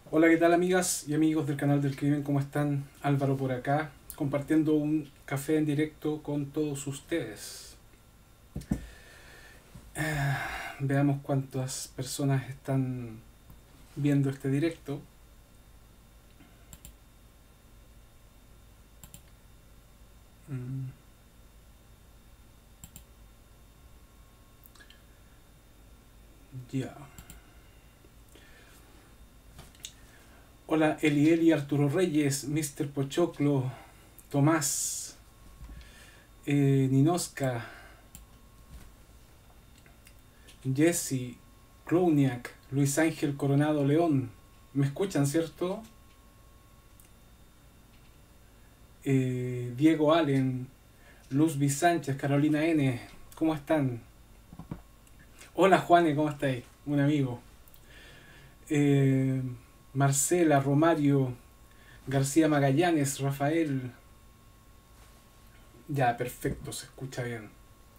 Hola, ¿qué tal amigas y amigos del canal del crimen? ¿Cómo están? Álvaro por acá, compartiendo un café en directo con todos ustedes. Veamos cuántas personas están viendo este directo. Mm, Ya. Hola, Elieli, Arturo Reyes, Mr. Pochoclo, Tomás, Ninoska, Jesse, Clowniak, Luis Ángel Coronado León. ¿Me escuchan, cierto? Diego Allen, Luz B. Sánchez, Carolina N. ¿Cómo están? Hola Juane, ¿cómo estáis? Un amigo. Eh, Marcela, Romario, García Magallanes, Rafael. Ya, perfecto, se escucha bien.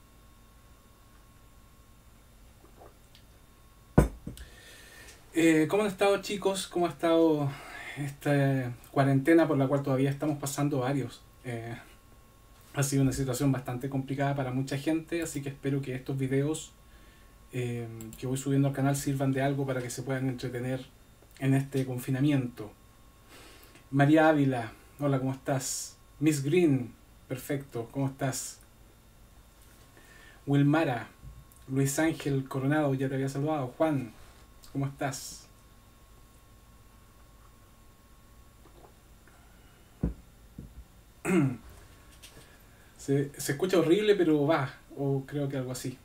¿Cómo han estado chicos? ¿Cómo ha estado esta cuarentena por la cual todavía estamos pasando varios? Ha sido una situación bastante complicada para mucha gente, así que espero que estos videos que voy subiendo al canal sirvan de algo para que se puedan entretener en este confinamiento. María Ávila, hola, ¿cómo estás? Miss Green, perfecto, ¿cómo estás? Wilmara, Luis Ángel Coronado, ya te había saludado. Juan, ¿cómo estás? Se escucha horrible, pero va, o creo que algo así.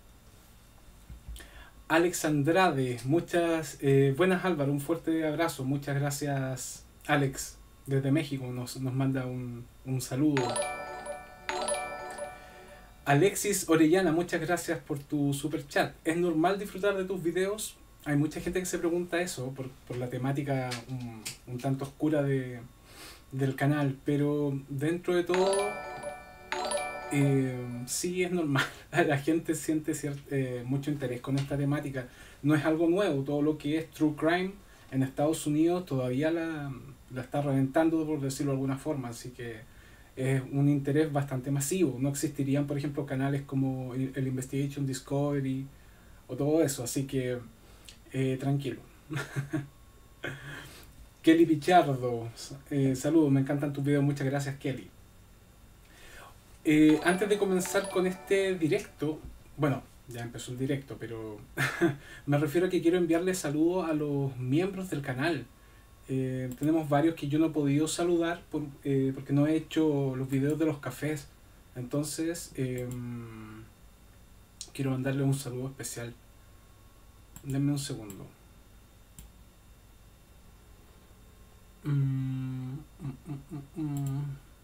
Alex Andrade, muchas buenas Álvaro, un fuerte abrazo, muchas gracias Alex, desde México nos manda un saludo. Alexis Orellana, muchas gracias por tu super chat. ¿Es normal disfrutar de tus videos? Hay mucha gente que se pregunta eso por la temática un tanto oscura del canal, pero dentro de todo sí es normal. La gente siente mucho interés con esta temática. No es algo nuevo, todo lo que es true crime en Estados Unidos todavía la está reventando, por decirlo de alguna forma, así que es un interés bastante masivo. No existirían, por ejemplo, canales como el Investigation Discovery o todo eso, así que tranquilo. Kelly Pichardo, saludos, me encantan tus videos, muchas gracias Kelly. Antes de comenzar con este directo, bueno, ya empezó el directo, pero me refiero a que quiero enviarle saludos a los miembros del canal. Tenemos varios que yo no he podido saludar porque no he hecho los videos de los cafés. Entonces, quiero mandarle un saludo especial. Denme un segundo. Mm, mm, mm, mm.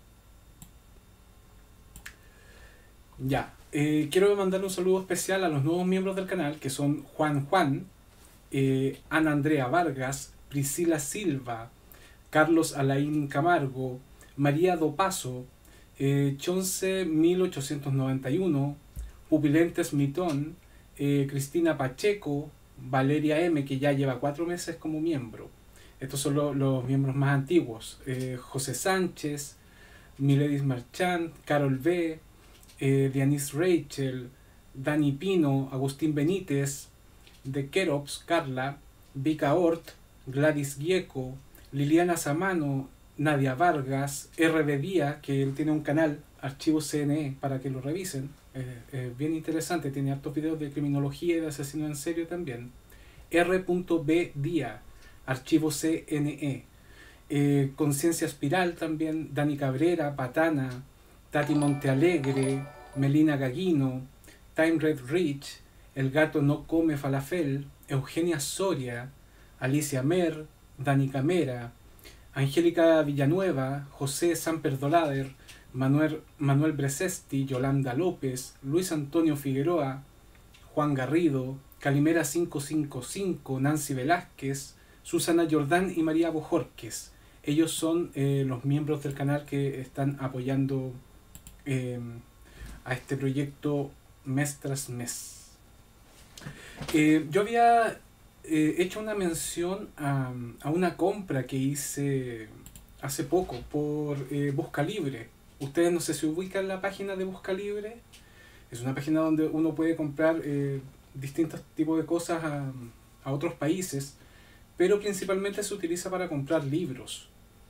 Ya, quiero mandarle un saludo especial a los nuevos miembros del canal, que son Juan, Ana Andrea Vargas, Priscila Silva, Carlos Alain Camargo, María Dopaso, Chonce 1891, Pupilentes Mitón, Cristina Pacheco, Valeria M, que ya lleva 4 meses como miembro. Estos son los miembros más antiguos. José Sánchez, Miledis Marchand, Carol B, Dianis Rachel, Dani Pino, Agustín Benítez, De Kerops, Carla, Vika Ort, Gladys Gieco, Liliana Samano, Nadia Vargas, RB Díaz, que él tiene un canal, Archivo CNE, para que lo revisen. Bien interesante, tiene hartos videos de criminología y de asesino en serio también. R.B. Díaz, Archivo CNE. Conciencia Espiral también, Dani Cabrera, Patana, Tati Montealegre, Melina Gaguino, Time Red Rich, El Gato No Come Falafel, Eugenia Soria, Alicia Mer, Dani Camera, Angélica Villanueva, José Samperdolader, Manuel Bresesti, Yolanda López, Luis Antonio Figueroa, Juan Garrido, Calimera 555, Nancy Velázquez, Susana Jordán y María Bojorques. Ellos son los miembros del canal que están apoyando eh, a este proyecto mes tras mes. Yo había he hecho una mención a una compra que hice hace poco por Busca Libre. Ustedes no sé si ubican la página de Busca Libre. Es una página donde uno puede comprar distintos tipos de cosas a otros países, pero principalmente se utiliza para comprar libros.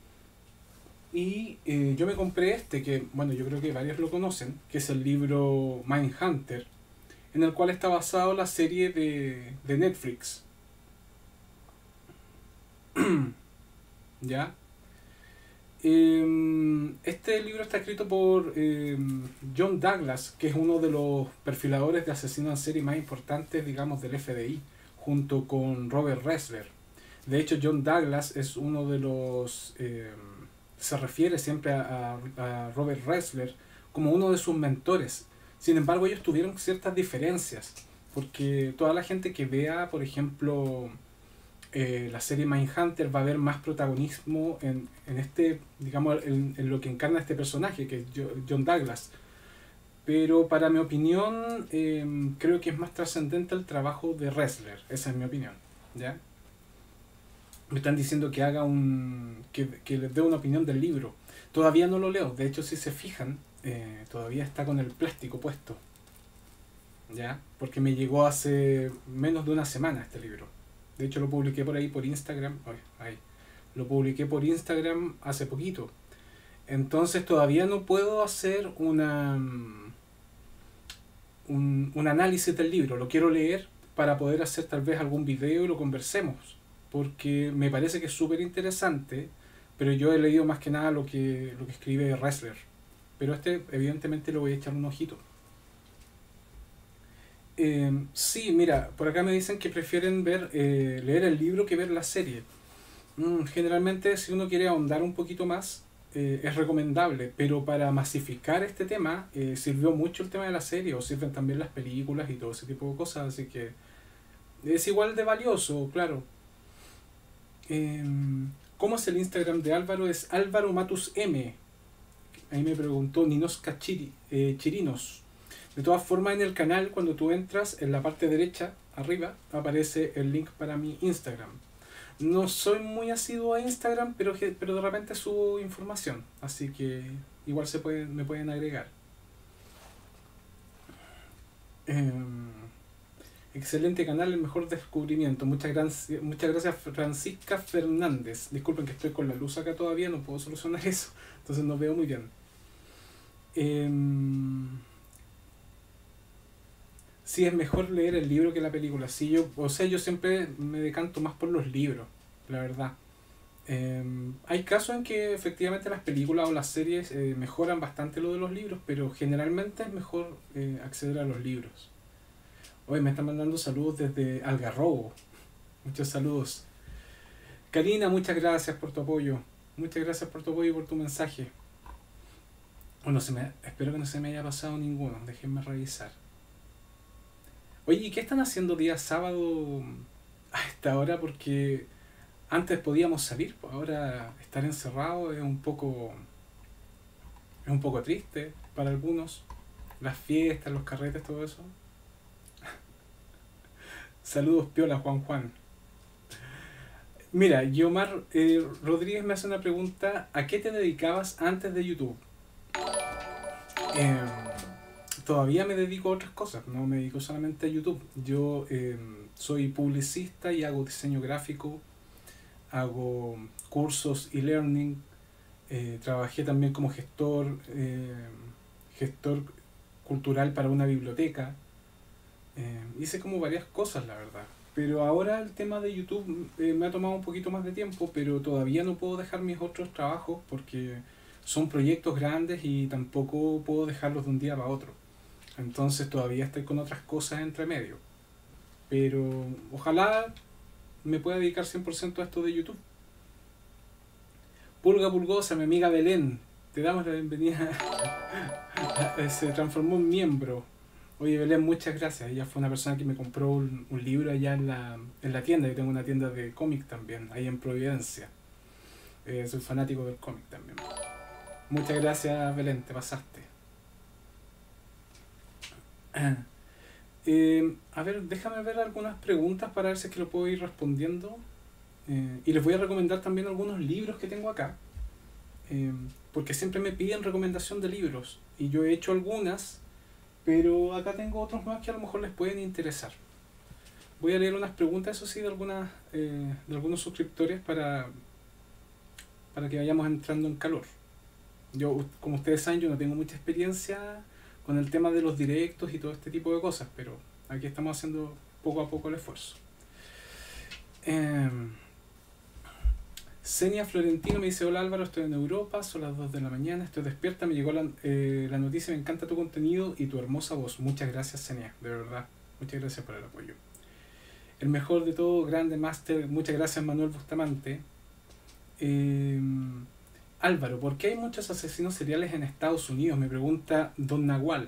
Y yo me compré este, que bueno, yo creo que varios lo conocen, que es el libro Mindhunter, en el cual está basado la serie de Netflix. ¿Ya? Este libro está escrito por John Douglas, que es uno de los perfiladores de asesinos en serie más importantes, digamos, del FBI, junto con Robert Ressler. De hecho, John Douglas es uno de los... se refiere siempre a Robert Ressler como uno de sus mentores. Sin embargo, ellos tuvieron ciertas diferencias, porque toda la gente que vea, por ejemplo, la serie Mindhunter va a haber más protagonismo en este, digamos, en lo que encarna este personaje, que es John Douglas. Pero para mi opinión, creo que es más trascendente el trabajo de Ressler. Esa es mi opinión. ¿Ya? Me están diciendo que haga que les dé una opinión del libro. Todavía no lo leo. De hecho, si se fijan, todavía está con el plástico puesto. ¿Ya? Porque me llegó hace menos de una semana este libro. De hecho, lo publiqué por ahí por Instagram. Ahí. Lo publiqué por Instagram hace poquito. Entonces todavía no puedo hacer un análisis del libro. Lo quiero leer para poder hacer tal vez algún video y lo conversemos. Porque me parece que es súper interesante, pero yo he leído más que nada lo que escribe Ressler. Pero este evidentemente lo voy a echar un ojito. Sí, mira, por acá me dicen que prefieren leer el libro que ver la serie. Generalmente si uno quiere ahondar un poquito más, es recomendable, pero para masificar este tema sirvió mucho el tema de la serie, o sirven también las películas y todo ese tipo de cosas, así que es igual de valioso, claro. ¿Cómo es el Instagram de Álvaro? Es Álvaro Matus M. Ahí me preguntó Ninosca Chirinos. De todas formas, en el canal, cuando tú entras, en la parte derecha, arriba, aparece el link para mi Instagram. No soy muy asiduo a Instagram, pero de repente subo información, así que igual me pueden agregar. Excelente canal, el mejor descubrimiento. Muchas gracias Francisca Fernández. Disculpen que estoy con la luz acá todavía, no puedo solucionar eso, entonces no veo muy bien. Sí, es mejor leer el libro que la película. Sí, yo siempre me decanto más por los libros, la verdad. Hay casos en que efectivamente las películas o las series mejoran bastante lo de los libros, pero generalmente es mejor acceder a los libros. Hoy me están mandando saludos desde Algarrobo. Muchos saludos. Karina, muchas gracias por tu apoyo. Muchas gracias por tu apoyo y por tu mensaje. Bueno, espero que no se me haya pasado ninguno. Déjenme revisar. Oye, ¿y qué están haciendo día sábado a esta hora? Porque antes podíamos salir, pues ahora estar encerrado es un poco triste para algunos. Las fiestas, los carretes, todo eso. Saludos piola, Juan Juan. Mira, Guiomar Rodríguez me hace una pregunta. ¿A qué te dedicabas antes de YouTube? Eh, Todavía me dedico a otras cosas, no me dedico solamente a YouTube. Yo soy publicista y hago diseño gráfico, hago cursos e-learning, trabajé también como gestor cultural para una biblioteca. Hice como varias cosas, la verdad. Pero ahora el tema de YouTube me ha tomado un poquito más de tiempo, pero todavía no puedo dejar mis otros trabajos porque son proyectos grandes y tampoco puedo dejarlos de un día para otro. Entonces todavía estoy con otras cosas entre medio. Pero ojalá me pueda dedicar 100% a esto de YouTube. Pulga Pulgosa, mi amiga Belén, te damos la bienvenida. Se transformó en miembro. Oye Belén, muchas gracias. Ella fue una persona que me compró un libro allá en la tienda. Yo tengo una tienda de cómic también, ahí en Providencia. Soy fanático del cómic también. Muchas gracias Belén, te pasaste. A ver, déjame ver algunas preguntas para ver si es que lo puedo ir respondiendo. Y les voy a recomendar también algunos libros que tengo acá. eh, Porque siempre me piden recomendación de libros. Y yo he hecho algunas, pero acá tengo otros más que a lo mejor les pueden interesar. Voy a leer unas preguntas, eso sí, de algunos suscriptores para que vayamos entrando en calor. Yo, como ustedes saben, yo no tengo mucha experiencia con el tema de los directos y todo este tipo de cosas, pero aquí estamos haciendo poco a poco el esfuerzo. Eh, Senia Florentino me dice: hola Álvaro, estoy en Europa, son las 2 de la mañana, estoy despierta, me llegó la noticia, me encanta tu contenido y tu hermosa voz. Muchas gracias, Senia, de verdad. Muchas gracias por el apoyo. El mejor de todo, grande máster, muchas gracias Manuel Bustamante. Eh, Álvaro, ¿por qué hay muchos asesinos seriales en Estados Unidos? Me pregunta Don Nahual.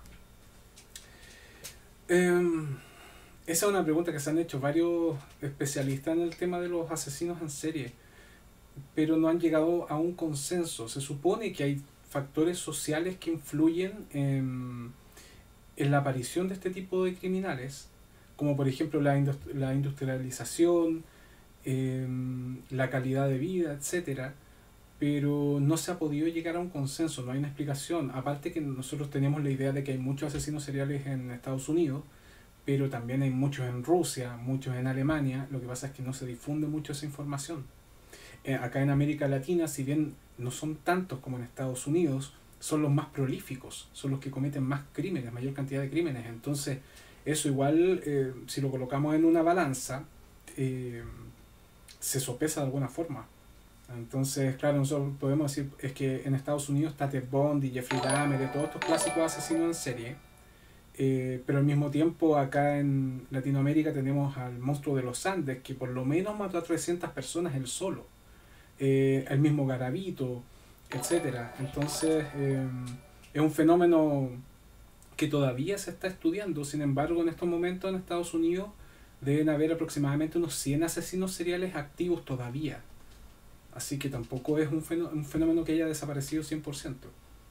Esa es una pregunta que se han hecho varios especialistas en el tema de los asesinos en serie, pero no han llegado a un consenso. Se supone que hay factores sociales que influyen en la aparición de este tipo de criminales, como por ejemplo la industrialización, la calidad de vida, etcétera, pero no se ha podido llegar a un consenso, no hay una explicación. Aparte que nosotros tenemos la idea de que hay muchos asesinos seriales en Estados Unidos, pero también hay muchos en Rusia, muchos en Alemania. Lo que pasa es que no se difunde mucho esa información. Acá en América Latina, si bien no son tantos como en Estados Unidos, son los más prolíficos, son los que cometen más crímenes, mayor cantidad de crímenes. Entonces, eso igual, si lo colocamos en una balanza, eh, se sopesa de alguna forma. Entonces, claro, nosotros podemos decir, es que en Estados Unidos está Ted Bundy, Jeffrey Dahmer, de todos estos clásicos asesinos en serie, pero al mismo tiempo acá en Latinoamérica tenemos al monstruo de los Andes, que por lo menos mató a 300 personas él solo, el mismo Garavito, etcétera. Entonces, es un fenómeno que todavía se está estudiando. Sin embargo, en estos momentos en Estados Unidos deben haber aproximadamente unos 100 asesinos seriales activos todavía. Así que tampoco es un fenómeno que haya desaparecido 100%.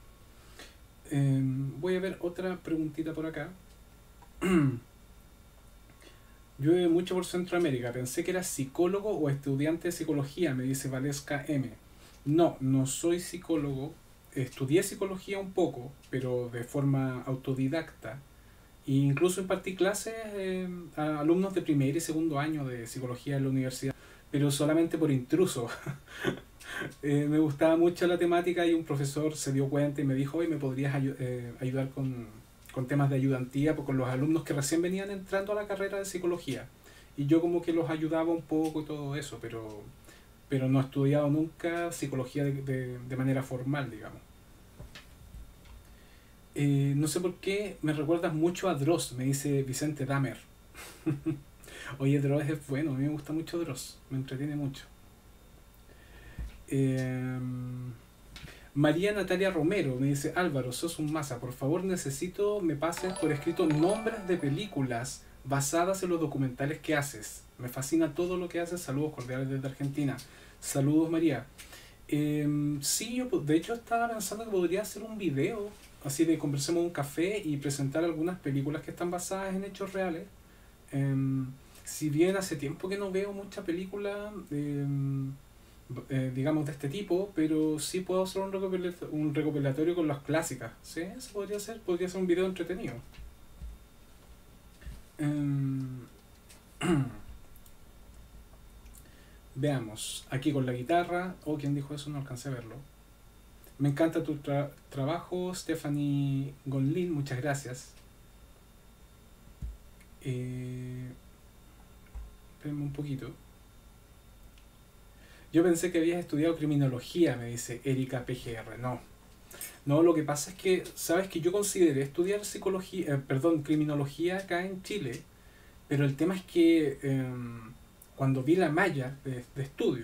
Voy a ver otra preguntita por acá. Llueve mucho por Centroamérica. Pensé que eras psicólogo o estudiante de psicología, me dice Valesca M. No, no soy psicólogo. Estudié psicología un poco, pero de forma autodidacta. E incluso impartí clases a alumnos de primer y segundo año de psicología en la universidad, pero solamente por intruso. Me gustaba mucho la temática y un profesor se dio cuenta y me dijo: oye, ¿me podrías ayudar con temas de ayudantía con los alumnos que recién venían entrando a la carrera de psicología? Y yo como que los ayudaba un poco y todo eso, pero no he estudiado nunca psicología de manera formal, digamos. No sé por qué me recuerdas mucho a Dross, me dice Vicente Dahmer. Oye, Dross es bueno, a mí me gusta mucho Dross, me entretiene mucho. Eh, María Natalia Romero me dice: Álvaro, sos un masa, por favor necesito me pases por escrito nombres de películas basadas en los documentales que haces. Me fascina todo lo que haces, saludos cordiales desde Argentina. Saludos, María. Sí, yo de hecho estaba pensando que podría hacer un video, así de conversemos en un café y presentar algunas películas que están basadas en hechos reales. Si bien hace tiempo que no veo mucha película, digamos, de este tipo, pero sí puedo hacer un recopilatorio con las clásicas. Sí, eso podría ser un video entretenido. Veamos, aquí con la guitarra. Oh, ¿quién dijo eso? No alcancé a verlo. Me encanta tu trabajo, Stephanie Gonlin, muchas gracias. Espérenme un poquito. Yo pensé que habías estudiado criminología, me dice Erika PGR. No, no, lo que pasa es que, sabes que yo consideré estudiar criminología acá en Chile, pero el tema es que cuando vi la malla de estudio,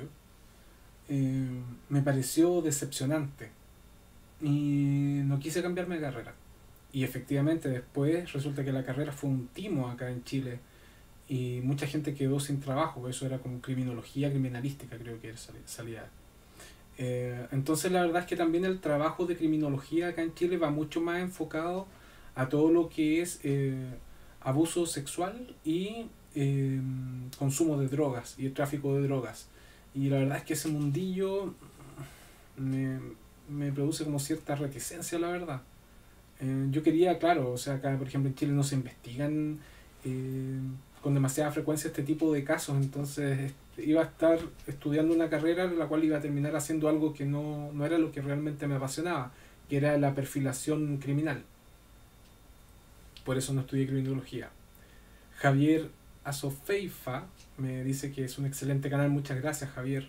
me pareció decepcionante y no quise cambiarme de carrera. Y efectivamente después resulta que la carrera fue un timo acá en Chile y mucha gente quedó sin trabajo. Eso era como criminología criminalística, creo que salía. Entonces la verdad es que también el trabajo de criminología acá en Chile va mucho más enfocado a todo lo que es abuso sexual y consumo de drogas y el tráfico de drogas. Y la verdad es que ese mundillo me, me produce como cierta reticencia, la verdad. Yo quería, claro, o sea, acá por ejemplo en Chile no se investigan eh, con demasiada frecuencia este tipo de casos, entonces iba a estar estudiando una carrera en la cual iba a terminar haciendo algo que no era lo que realmente me apasionaba, que era la perfilación criminal. Por eso no estudié criminología. Javier Asofeifa me dice que es un excelente canal, muchas gracias Javier.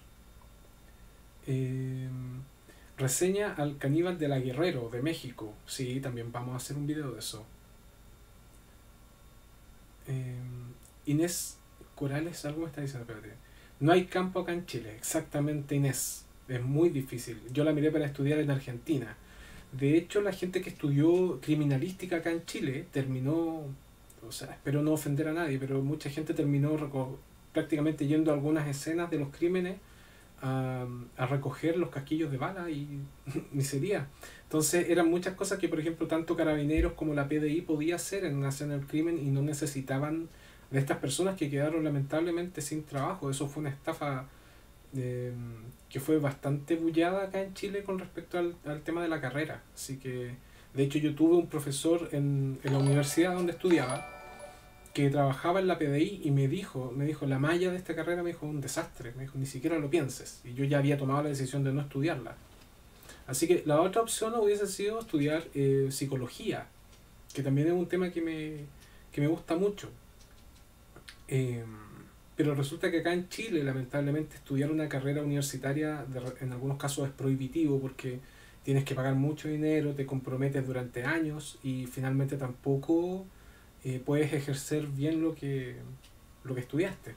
Eh, Reseña al caníbal de la Guerrero de México. Sí, también vamos a hacer un video de eso. Eh, Inés Corales, algo me está diciendo, espérate. No hay campo acá en Chile, exactamente Inés. Es muy difícil. Yo la miré para estudiar en Argentina. De hecho, la gente que estudió criminalística acá en Chile terminó, o sea, espero no ofender a nadie, pero mucha gente terminó prácticamente yendo a algunas escenas de los crímenes a, a recoger los casquillos de bala y miseria. Entonces eran muchas cosas que, por ejemplo, tanto Carabineros como la PDI podía hacer en una escena del crimen y no necesitaban de estas personas que quedaron lamentablemente sin trabajo. Eso fue una estafa que fue bastante bullada acá en Chile con respecto al tema de la carrera. Así que, de hecho, yo tuve un profesor en la universidad donde estudiaba que trabajaba en la PDI y me dijo, la malla de esta carrera me dijo un desastre, me dijo, ni siquiera lo pienses. Y yo ya había tomado la decisión de no estudiarla. Así que la otra opción hubiese sido estudiar psicología, que también es un tema que me gusta mucho. Eh, pero resulta que acá en Chile, lamentablemente, estudiar una carrera universitaria en algunos casos es prohibitivo porque tienes que pagar mucho dinero, te comprometes durante años y finalmente tampoco puedes ejercer bien lo que estudiaste.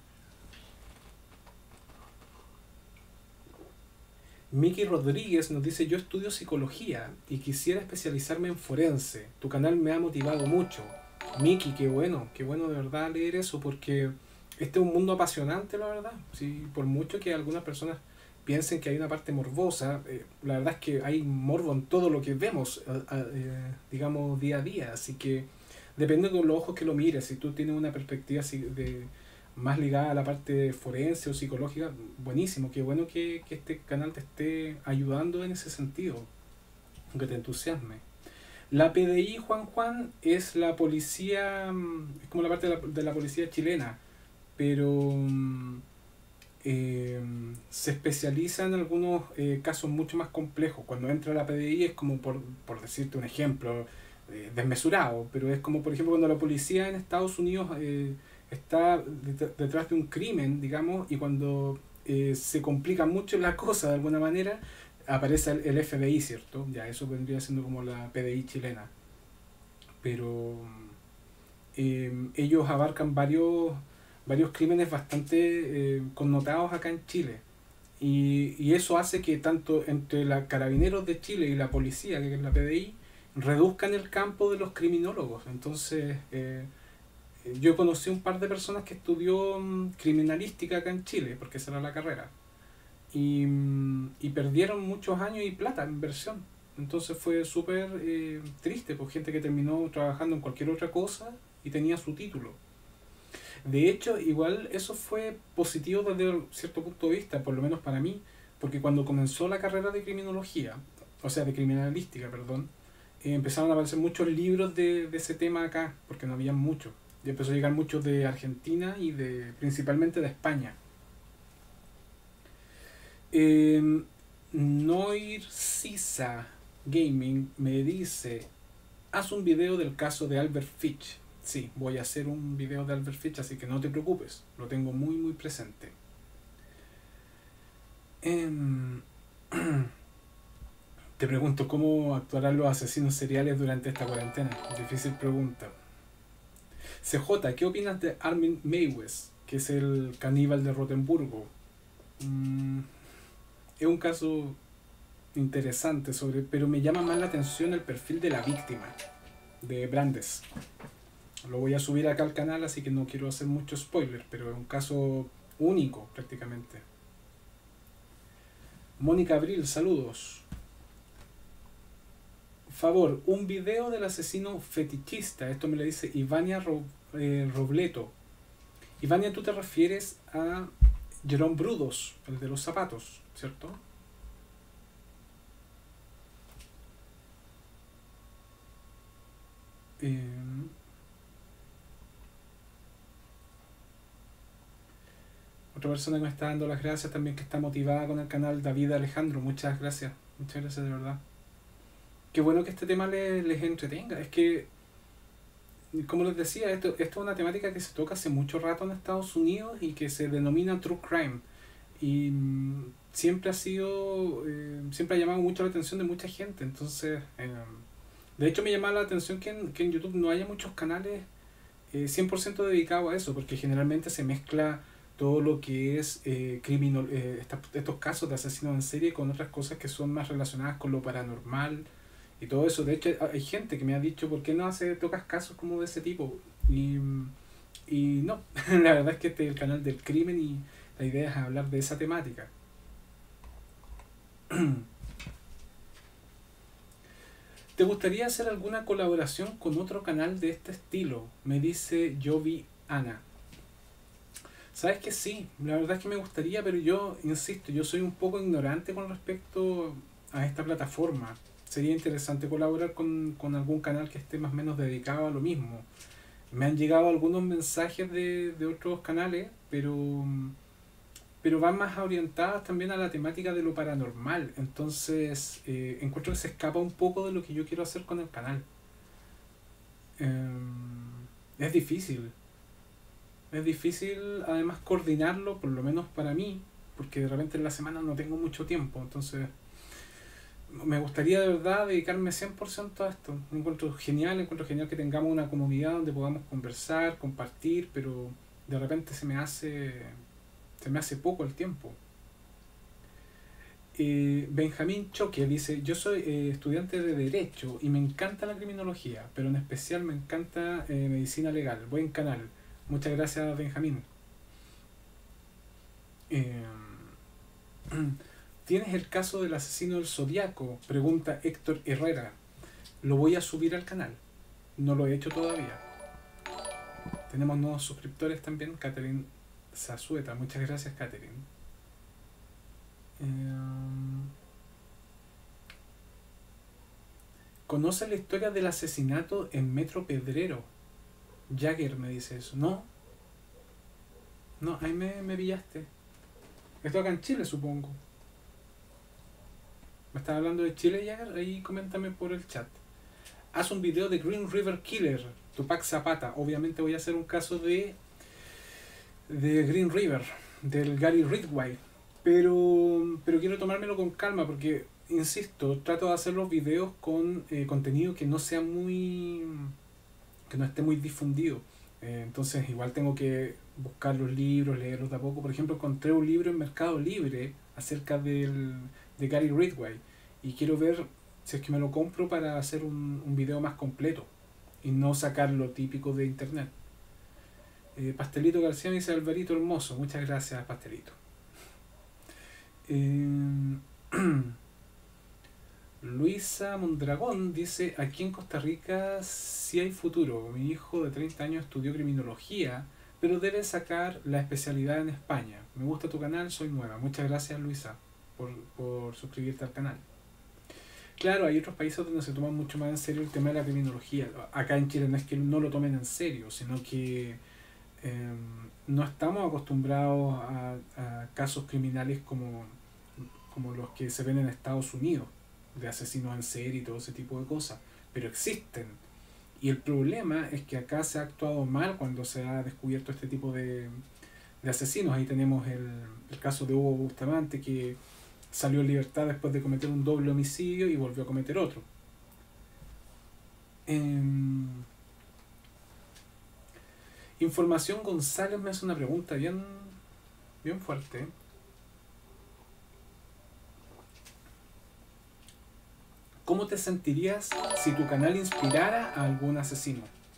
Miki Rodríguez nos dice, yo estudio psicología y quisiera especializarme en forense. Tu canal me ha motivado mucho. Miki, qué bueno de verdad leer eso porque este es un mundo apasionante, la verdad. Sí, por mucho que algunas personas piensen que hay una parte morbosa, la verdad es que hay morbo en todo lo que vemos, digamos, día a día. Así que depende de los ojos que lo mires. Si tú tienes una perspectiva más ligada a la parte forense o psicológica, buenísimo, qué bueno que este canal te esté ayudando en ese sentido, que te entusiasme. La PDI, Juan, es la policía, es como la parte de la policía chilena, pero se especializa en algunos casos mucho más complejos. Cuando entra la PDI es como, por decirte un ejemplo, desmesurado, pero es como, por ejemplo, cuando la policía en Estados Unidos está detrás de un crimen, digamos, y cuando se complica mucho la cosa de alguna manera, aparece el FBI, ¿cierto? Ya, eso vendría siendo como la PDI chilena. Pero ellos abarcan varios crímenes bastante connotados acá en Chile. Y eso hace que tanto entre la Carabineros de Chile y la policía, que es la PDI, reduzcan el campo de los criminólogos. Entonces, yo conocí un par de personas que estudió criminalística acá en Chile, porque esa era la carrera, y perdieron muchos años y plata en inversión. Entonces fue súper triste, por gente que terminó trabajando en cualquier otra cosa y tenía su título. De hecho, igual eso fue positivo desde cierto punto de vista, por lo menos para mí, porque cuando comenzó la carrera de criminología, o sea, de criminalística, perdón, empezaron a aparecer muchos libros de ese tema acá, porque no había muchos. Y empezó a llegar muchos de Argentina y principalmente de España. Noir Sisa Gaming me dice, haz un video del caso de Albert Fitch. Sí, voy a hacer un video de Albert Fitch, así que no te preocupes, lo tengo muy muy presente. Te pregunto cómo actuarán los asesinos seriales durante esta cuarentena. Difícil pregunta. CJ, ¿qué opinas de Armin Meiwes, que es el caníbal de Rotemburgo? Es un caso interesante pero me llama más la atención el perfil de la víctima, de Brandes. Lo voy a subir acá al canal, así que no quiero hacer mucho spoiler, pero es un caso único prácticamente. Mónica Abril, saludos. Favor, un video del asesino fetichista. Esto me lo dice Ivania Robleto. Ivania, tú te refieres a Jerome Brudos, el de los zapatos, ¿cierto? Otra persona que me está dando las gracias también, que está motivada con el canal, David Alejandro. Muchas gracias de verdad. Qué bueno que este tema les entretenga. Es que, como les decía, esto es una temática que se toca hace mucho rato en Estados Unidos y que se denomina True Crime. Y siempre siempre ha llamado mucho la atención de mucha gente. Entonces, de hecho me llama la atención que en YouTube no haya muchos canales 100% dedicados a eso, porque generalmente se mezcla todo lo que es estos casos de asesinos en serie con otras cosas que son más relacionadas con lo paranormal y todo eso. De hecho, hay gente que me ha dicho, ¿por qué no tocas casos como de ese tipo? Y no, la verdad es que este es el canal del crimen y la idea es hablar de esa temática. ¿Te gustaría hacer alguna colaboración con otro canal de este estilo? Me dice Jovi Ana. Sabes que sí, la verdad es que me gustaría, pero yo insisto, yo soy un poco ignorante con respecto a esta plataforma. Sería interesante colaborar con algún canal que esté más o menos dedicado a lo mismo. Me han llegado algunos mensajes de otros canales, pero van más orientadas también a la temática de lo paranormal. Entonces, encuentro que se escapa un poco de lo que yo quiero hacer con el canal. Es difícil. Es difícil además coordinarlo, por lo menos para mí, porque de repente en la semana no tengo mucho tiempo. Entonces, me gustaría de verdad dedicarme 100% a esto. Encuentro genial que tengamos una comunidad donde podamos conversar, compartir, pero de repente se me hace poco el tiempo. Benjamín Choque dice: yo soy estudiante de Derecho y me encanta la criminología, pero en especial me encanta medicina legal. Buen canal. Muchas gracias, Benjamín. ¿Tienes el caso del asesino del Zodíaco? Pregunta Héctor Herrera. Lo voy a subir al canal. No lo he hecho todavía. Tenemos nuevos suscriptores también. Catherine Zazueta. Muchas gracias, Catherine. ¿Conoce la historia del asesinato en Metro Pedrero? Jagger me dice eso. No, ahí me pillaste. Esto acá en Chile, supongo. ¿Me estás hablando de Chile, Jagger? Ahí coméntame por el chat. Haz un video de Green River Killer, Tupac Zapata. Obviamente voy a hacer un caso de Green River, del Gary Ridgway. Pero quiero tomármelo con calma porque, insisto, trato de hacer los videos con contenido que no sea que no esté muy difundido. Entonces igual tengo que buscar los libros, leerlos de a poco. Por ejemplo, encontré un libro en Mercado Libre acerca de Gary Ridgway y quiero ver si es que me lo compro para hacer un video más completo y no sacar lo típico de internet. Pastelito García me dice: Alvarito hermoso. Muchas gracias, Pastelito. Luisa Mondragón dice: aquí en Costa Rica sí hay futuro. Mi hijo de 30 años estudió criminología, pero debe sacar la especialidad en España. Me gusta tu canal, soy nueva. Muchas gracias, Luisa, por suscribirte al canal. Claro, hay otros países donde se toma mucho más en serio el tema de la criminología. Acá en Chile no es que no lo tomen en serio, sino que no estamos acostumbrados a casos criminales como los que se ven en Estados Unidos, de asesinos en serie y todo ese tipo de cosas, pero existen. Y el problema es que acá se ha actuado mal cuando se ha descubierto este tipo de asesinos. Ahí tenemos el caso de Hugo Bustamante, que salió en libertad después de cometer un doble homicidio y volvió a cometer otro. Información González me hace una pregunta bien fuerte. ¿Cómo te sentirías si tu canal inspirara a algún asesino?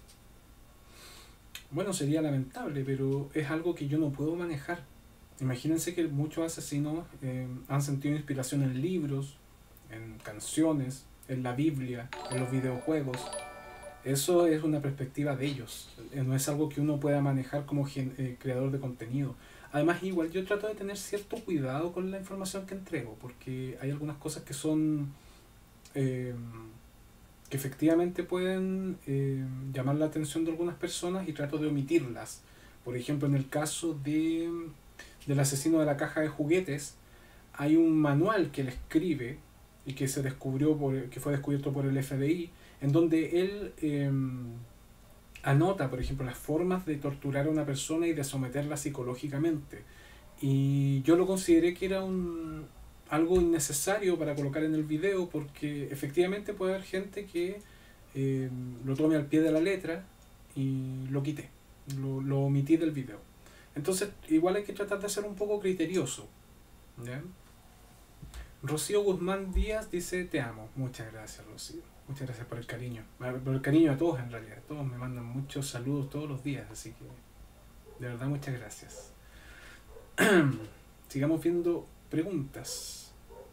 Bueno, sería lamentable, pero es algo que yo no puedo manejar. Imagínense que muchos asesinos han sentido inspiración en libros, en canciones, en la Biblia, en los videojuegos. Eso es una perspectiva de ellos, no es algo que uno pueda manejar como creador de contenido. Además, igual yo trato de tener cierto cuidado con la información que entrego, porque hay algunas cosas que son eh, que efectivamente pueden llamar la atención de algunas personas y trato de omitirlas. Por ejemplo, en el caso del asesino de la caja de juguetes, hay un manual que él escribe y que se descubrió que fue descubierto por el FBI, en donde él anota, por ejemplo, las formas de torturar a una persona y de someterla psicológicamente. Y yo lo consideré que era algo innecesario para colocar en el video, porque efectivamente puede haber gente que lo tome al pie de la letra, y lo quité, lo omití del video. Entonces igual hay que tratar de ser un poco criterioso, ¿ya? Rocío Guzmán Díaz dice: te amo. Muchas gracias, Rocío. Muchas gracias por el cariño. Por el cariño a todos, en realidad. Todos me mandan muchos saludos todos los días, así que de verdad muchas gracias. Sigamos viendo preguntas.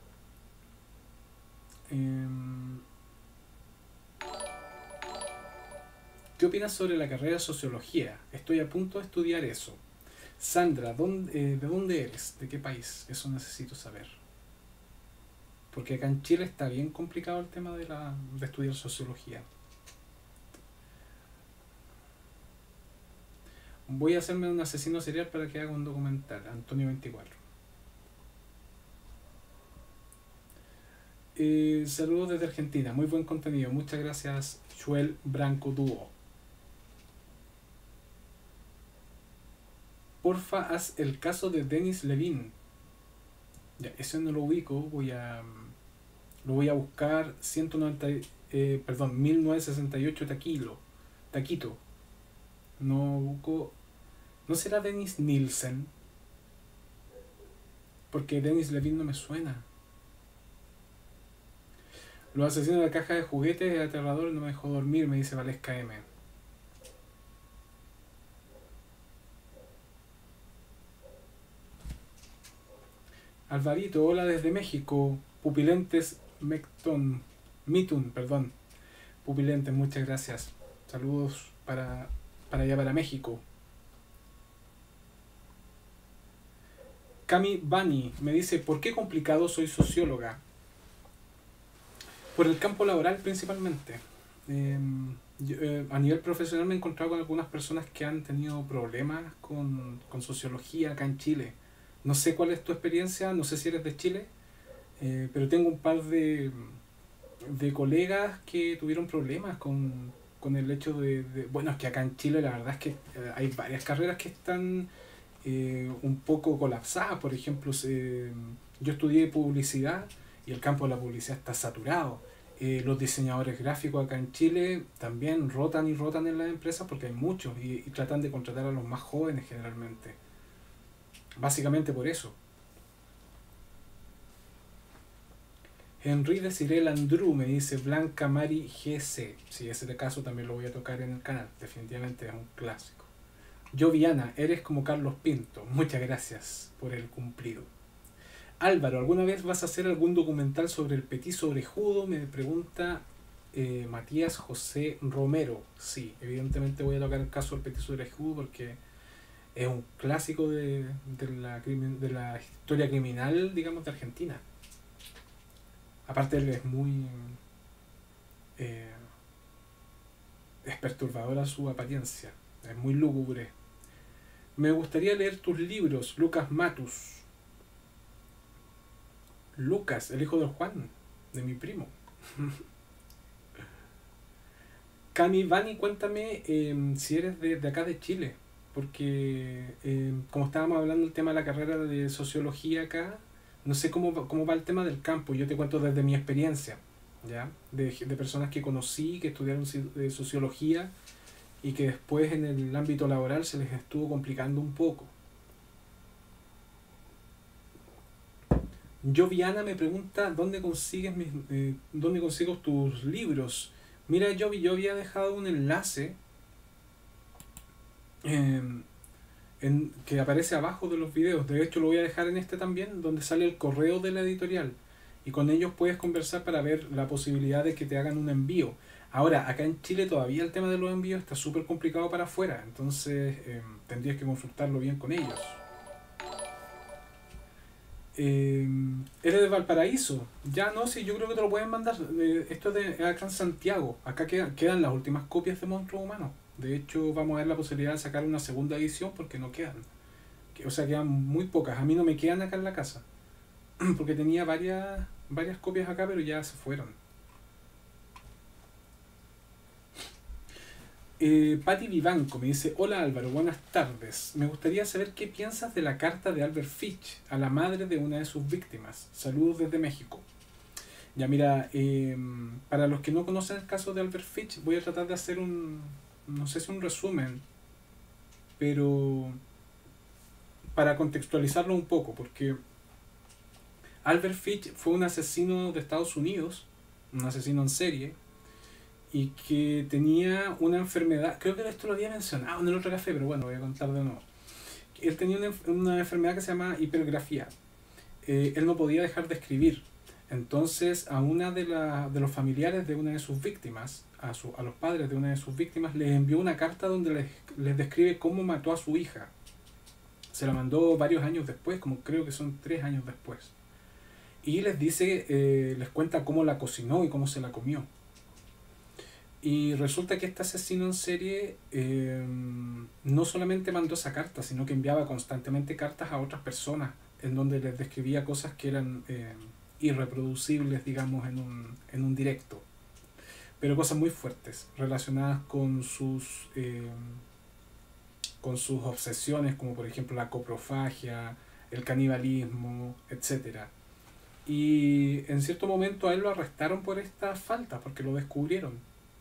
¿Qué opinas sobre la carrera de sociología? Estoy a punto de estudiar eso. Sandra, ¿de dónde eres? ¿De qué país? Eso necesito saber. Porque acá en Chile está bien complicado el tema de estudiar sociología. Voy a hacerme un asesino serial para que haga un documental. Antonio 24. Saludos desde Argentina. Muy buen contenido. Muchas gracias, Joel Branco Dúo. Porfa, haz el caso de Denis Levin. Ya, eso no lo ubico. Lo voy a buscar. 1968 Taquito. No busco. ¿No será Dennis Nielsen? Porque Denis Levin no me suena. Los asesinos de la caja de juguetes es aterrador, no me dejó dormir, me dice Valesca M. Alvarito, hola desde México. Pupilentes Mitun, perdón. Pupilentes, muchas gracias. Saludos para allá, para México. Cami Bani me dice: ¿por qué complicado? Soy socióloga. Por el campo laboral principalmente. A nivel profesional me he encontrado con algunas personas que han tenido problemas con sociología acá en Chile. No sé cuál es tu experiencia, no sé si eres de Chile, pero tengo un par de colegas que tuvieron problemas con el hecho bueno, es que acá en Chile la verdad es que hay varias carreras que están un poco colapsadas. Por ejemplo, yo estudié publicidad y el campo de la publicidad está saturado. Los diseñadores gráficos acá en Chile también rotan y rotan en las empresas porque hay muchos y tratan de contratar a los más jóvenes generalmente. Básicamente por eso. Henry Desiree Landru me dice: Blanca Mari GC. Si es el caso, también lo voy a tocar en el canal. Definitivamente es un clásico. Joviana, eres como Carlos Pinto. Muchas gracias por el cumplido. Álvaro, ¿alguna vez vas a hacer algún documental sobre el petiso orejudo? Me pregunta Matías José Romero. Sí, evidentemente voy a tocar el caso del petiso orejudo porque es un clásico de la historia criminal, digamos, de Argentina. Aparte, él es muy es perturbadora su apariencia, es muy lúgubre. Me gustaría leer tus libros, Lucas Matus. Lucas, el hijo de Juan, de mi primo. Cami Vani, cuéntame si eres de acá de Chile, porque como estábamos hablando del tema de la carrera de sociología acá, no sé cómo va el tema del campo. Yo te cuento desde mi experiencia, ¿ya? De personas que conocí, que estudiaron sociología y que después en el ámbito laboral se les estuvo complicando un poco. Joviana me pregunta: ¿dónde consigo tus libros? Mira, yo había dejado un enlace que aparece abajo de los videos. De hecho, lo voy a dejar en este también, donde sale el correo de la editorial. y con ellos puedes conversar para ver la posibilidad de que te hagan un envío. Ahora, acá en Chile todavía el tema de los envíos está súper complicado para afuera, entonces tendrías que consultarlo bien con ellos. Eh, Eres de Valparaíso. Ya no sé, yo creo que te lo pueden mandar. Esto es de acá en Santiago. Acá quedan las últimas copias de Monstruos Humanos. De hecho, vamos a ver la posibilidad de sacar una segunda edición porque no quedan. O sea, quedan muy pocas. A mí no me quedan acá en la casa. Porque tenía varias copias acá, pero ya se fueron. Patti Vivanco me dice: hola Álvaro, buenas tardes. Me gustaría saber qué piensas de la carta de Albert Fitch a la madre de una de sus víctimas. Saludos desde México. Ya mira, para los que no conocen el caso de Albert Fitch, voy a tratar de hacer no sé si un resumen, pero para contextualizarlo un poco, porque Albert Fitch fue un asesino de Estados Unidos, un asesino en serie, y que tenía una enfermedad, creo que esto lo había mencionado en el otro café, pero bueno, voy a contar de nuevo. Él tenía una enfermedad que se llama hipergrafía. Él no podía dejar de escribir. Entonces a una de los familiares de una de sus víctimas, a los padres de una de sus víctimas, les envió una carta donde les describe cómo mató a su hija. Se la mandó varios años después, como creo que son 3 años después. Y les dice, les cuenta cómo la cocinó y cómo se la comió. Y resulta que este asesino en serie no solamente mandó esa carta, sino que enviaba constantemente cartas a otras personas en donde les describía cosas que eran irreproducibles, digamos, en un directo. Pero cosas muy fuertes, relacionadas con sus obsesiones, como por ejemplo la coprofagia, el canibalismo, etcétera. Y en cierto momento a él lo arrestaron por estas faltas, porque lo descubrieron.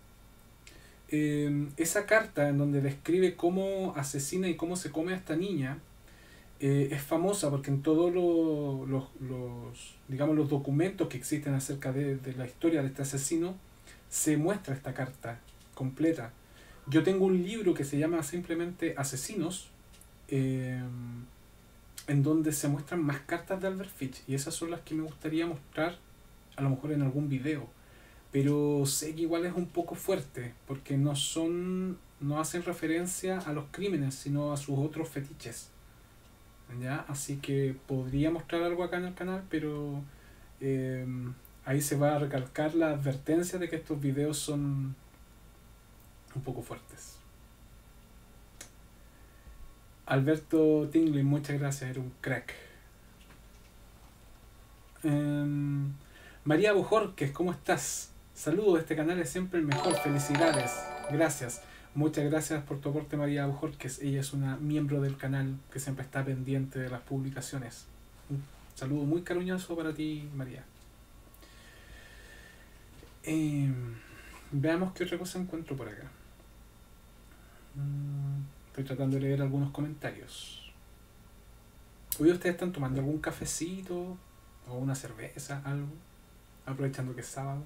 Esa carta en donde describe cómo asesina y cómo se come a esta niña es famosa porque en todos digamos, los documentos que existen acerca de la historia de este asesino se muestra esta carta completa. Yo tengo un libro que se llama simplemente Asesinos, en donde se muestran más cartas de Albert Fitch, y esas son las que me gustaría mostrar a lo mejor en algún video. Pero sé que igual es un poco fuerte, porque no hacen referencia a los crímenes, sino a sus otros fetiches. ¿Ya? Así que podría mostrar algo acá en el canal, pero ahí se va a recalcar la advertencia de que estos videos son un poco fuertes. Alberto Tingley, muchas gracias, era un crack. María Bujorques, ¿cómo estás? Saludos, este canal es siempre el mejor, felicidades, gracias. Muchas gracias por tu aporte, María Bujorques. Ella es una miembro del canal que siempre está pendiente de las publicaciones. Un saludo muy cariñoso para ti, María. Veamos qué otra cosa encuentro por acá. Estoy tratando de leer algunos comentarios. Hoy ustedes están tomando algún cafecito o una cerveza, algo, aprovechando que es sábado.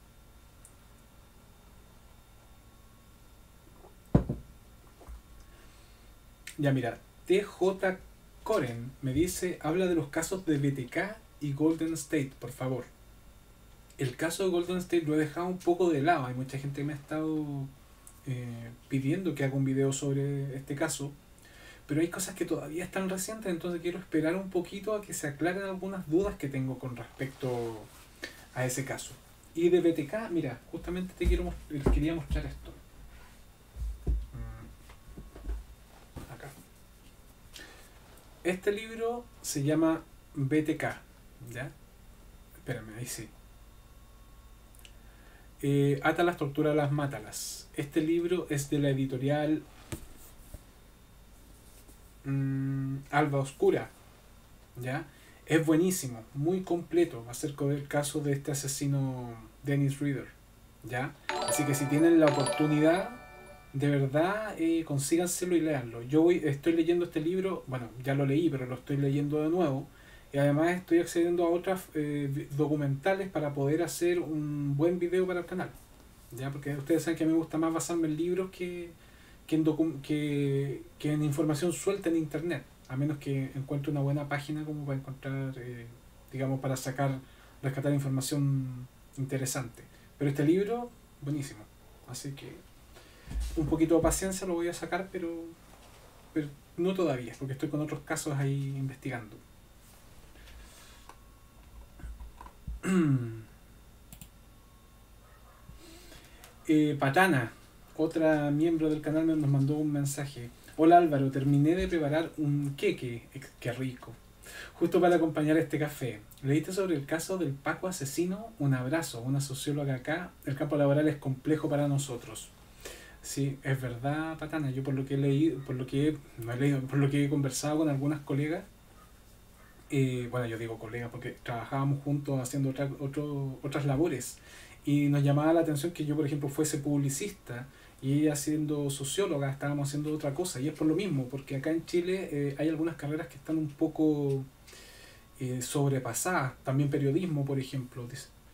Ya mira, TJ Coren me dice: habla de los casos de BTK y Golden State, por favor. El caso de Golden State lo he dejado un poco de lado. Hay mucha gente que me ha estado pidiendo que haga un video sobre este caso, pero hay cosas que todavía están recientes, entonces quiero esperar un poquito a que se aclaren algunas dudas que tengo con respecto a ese caso. Y de BTK, mira, justamente les quería mostrar esto. Acá. Este libro se llama BTK, ¿ya? Espérame, ahí sí. Átalas, tortúralas, mátalas. Este libro es de la editorial Alba Oscura, ¿ya? Es buenísimo, muy completo acerca del caso de este asesino Dennis Rader, ¿ya? Así que si tienen la oportunidad, de verdad, consíganselo y léanlo. Estoy leyendo este libro, bueno, ya lo leí, pero lo estoy leyendo de nuevo. Y además estoy accediendo a otras documentales para poder hacer un buen video para el canal, ¿ya? Porque ustedes saben que a mí me gusta más basarme en libros que en información suelta en internet, a menos que encuentre una buena página como para encontrar, digamos, para sacar rescatar información interesante. Pero este libro, buenísimo. Así que un poquito de paciencia lo voy a sacar, pero no todavía, porque estoy con otros casos ahí investigando. Patana, otra miembro del canal, nos mandó un mensaje. Hola Álvaro, terminé de preparar un queque, qué rico, justo para acompañar este café. ¿Leíste sobre el caso del Paco asesino? Un abrazo, una socióloga acá. El campo laboral es complejo para nosotros. Sí, es verdad, Patana. Yo por lo que he leído, no he leído, por lo que he conversado con algunas colegas, bueno, yo digo colegas porque trabajábamos juntos haciendo otras labores y nos llamaba la atención que yo, por ejemplo, fuese publicista y ella siendo socióloga, estábamos haciendo otra cosa y es por lo mismo, porque acá en Chile hay algunas carreras que están un poco sobrepasadas, también periodismo, por ejemplo.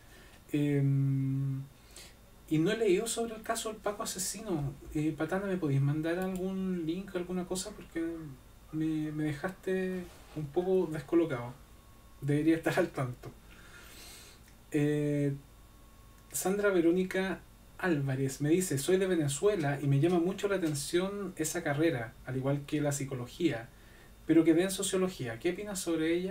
Y no he leído sobre el caso del Paco asesino. Patana, ¿me podéis mandar algún link, alguna cosa? Porque me dejaste un poco descolocado. Debería estar al tanto. Eh, Sandra Verónica Álvarez me dice, soy de Venezuela y me llama mucho la atención esa carrera, al igual que la psicología, pero quedé en sociología. ¿Qué opinas sobre ella?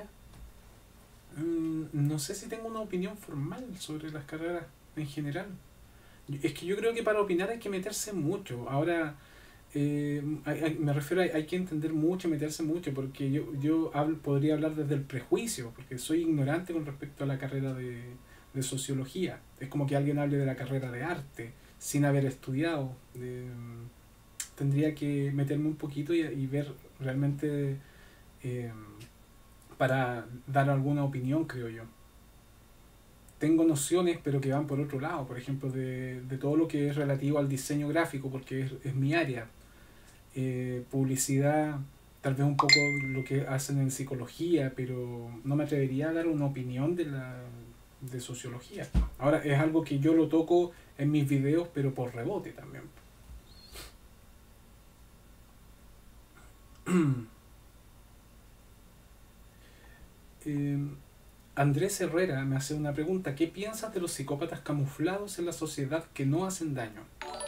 No sé si tengo una opinión formal sobre las carreras en general. Es que yo creo que para opinar hay que meterse mucho. Ahora, me refiero a hay que entender mucho y meterse mucho, porque podría hablar desde el prejuicio, porque soy ignorante con respecto a la carrera de sociología. Es como que alguien hable de la carrera de arte sin haber estudiado. Tendría que meterme un poquito y ver realmente eh, para dar alguna opinión, creo yo. Tengo nociones, pero que van por otro lado, por ejemplo, de todo lo que es relativo al diseño gráfico, porque es mi área. Publicidad, tal vez un poco lo que hacen en psicología, pero no me atrevería a dar una opinión de sociología. Ahora, es algo que yo lo toco en mis videos, pero por rebote también. Eh, Andrés Herrera me hace una pregunta. ¿Qué piensas de los psicópatas camuflados en la sociedad que no hacen daño?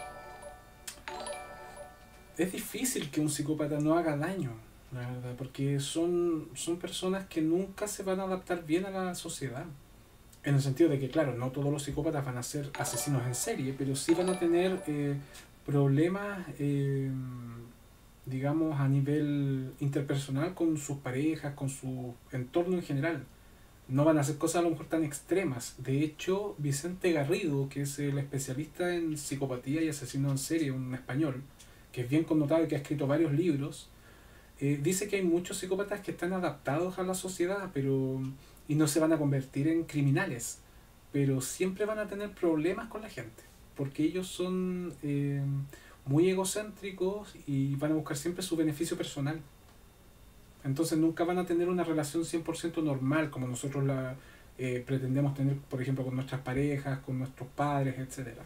Es difícil que un psicópata no haga daño, la verdad, porque son personas que nunca se van a adaptar bien a la sociedad. En el sentido de que, claro, no todos los psicópatas van a ser asesinos en serie, pero sí van a tener problemas, digamos, a nivel interpersonal con sus parejas, con su entorno en general. No van a hacer cosas a lo mejor tan extremas. De hecho, Vicente Garrido, que es el especialista en psicopatía y asesino en serie, un español, que es bien connotado y que ha escrito varios libros, dice que hay muchos psicópatas que están adaptados a la sociedad, pero y no se van a convertir en criminales, pero siempre van a tener problemas con la gente, porque ellos son muy egocéntricos y van a buscar siempre su beneficio personal. Entonces nunca van a tener una relación 100% normal como nosotros la pretendemos tener, por ejemplo, con nuestras parejas, con nuestros padres, etcétera.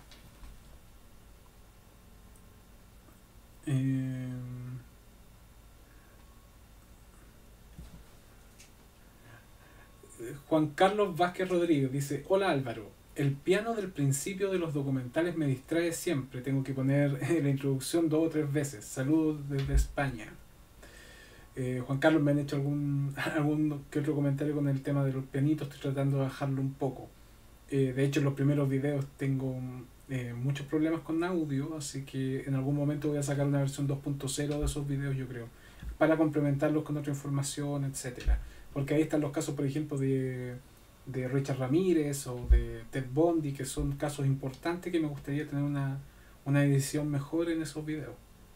Eh, Juan Carlos Vázquez Rodríguez dice, hola Álvaro, el piano del principio de los documentales me distrae siempre, tengo que poner la introducción 2 o 3 veces. Saludos desde España. Juan Carlos, me han hecho algún que otro comentario con el tema de los pianitos, estoy tratando de bajarlo un poco. De hecho, en los primeros videos tengo muchos problemas con audio, así que en algún momento voy a sacar una versión 2.0 de esos videos, yo creo, para complementarlos con otra información, etcétera. Porque ahí están los casos, por ejemplo, de Richard Ramírez o de Ted Bundy, que son casos importantes que me gustaría tener una edición mejor en esos videos.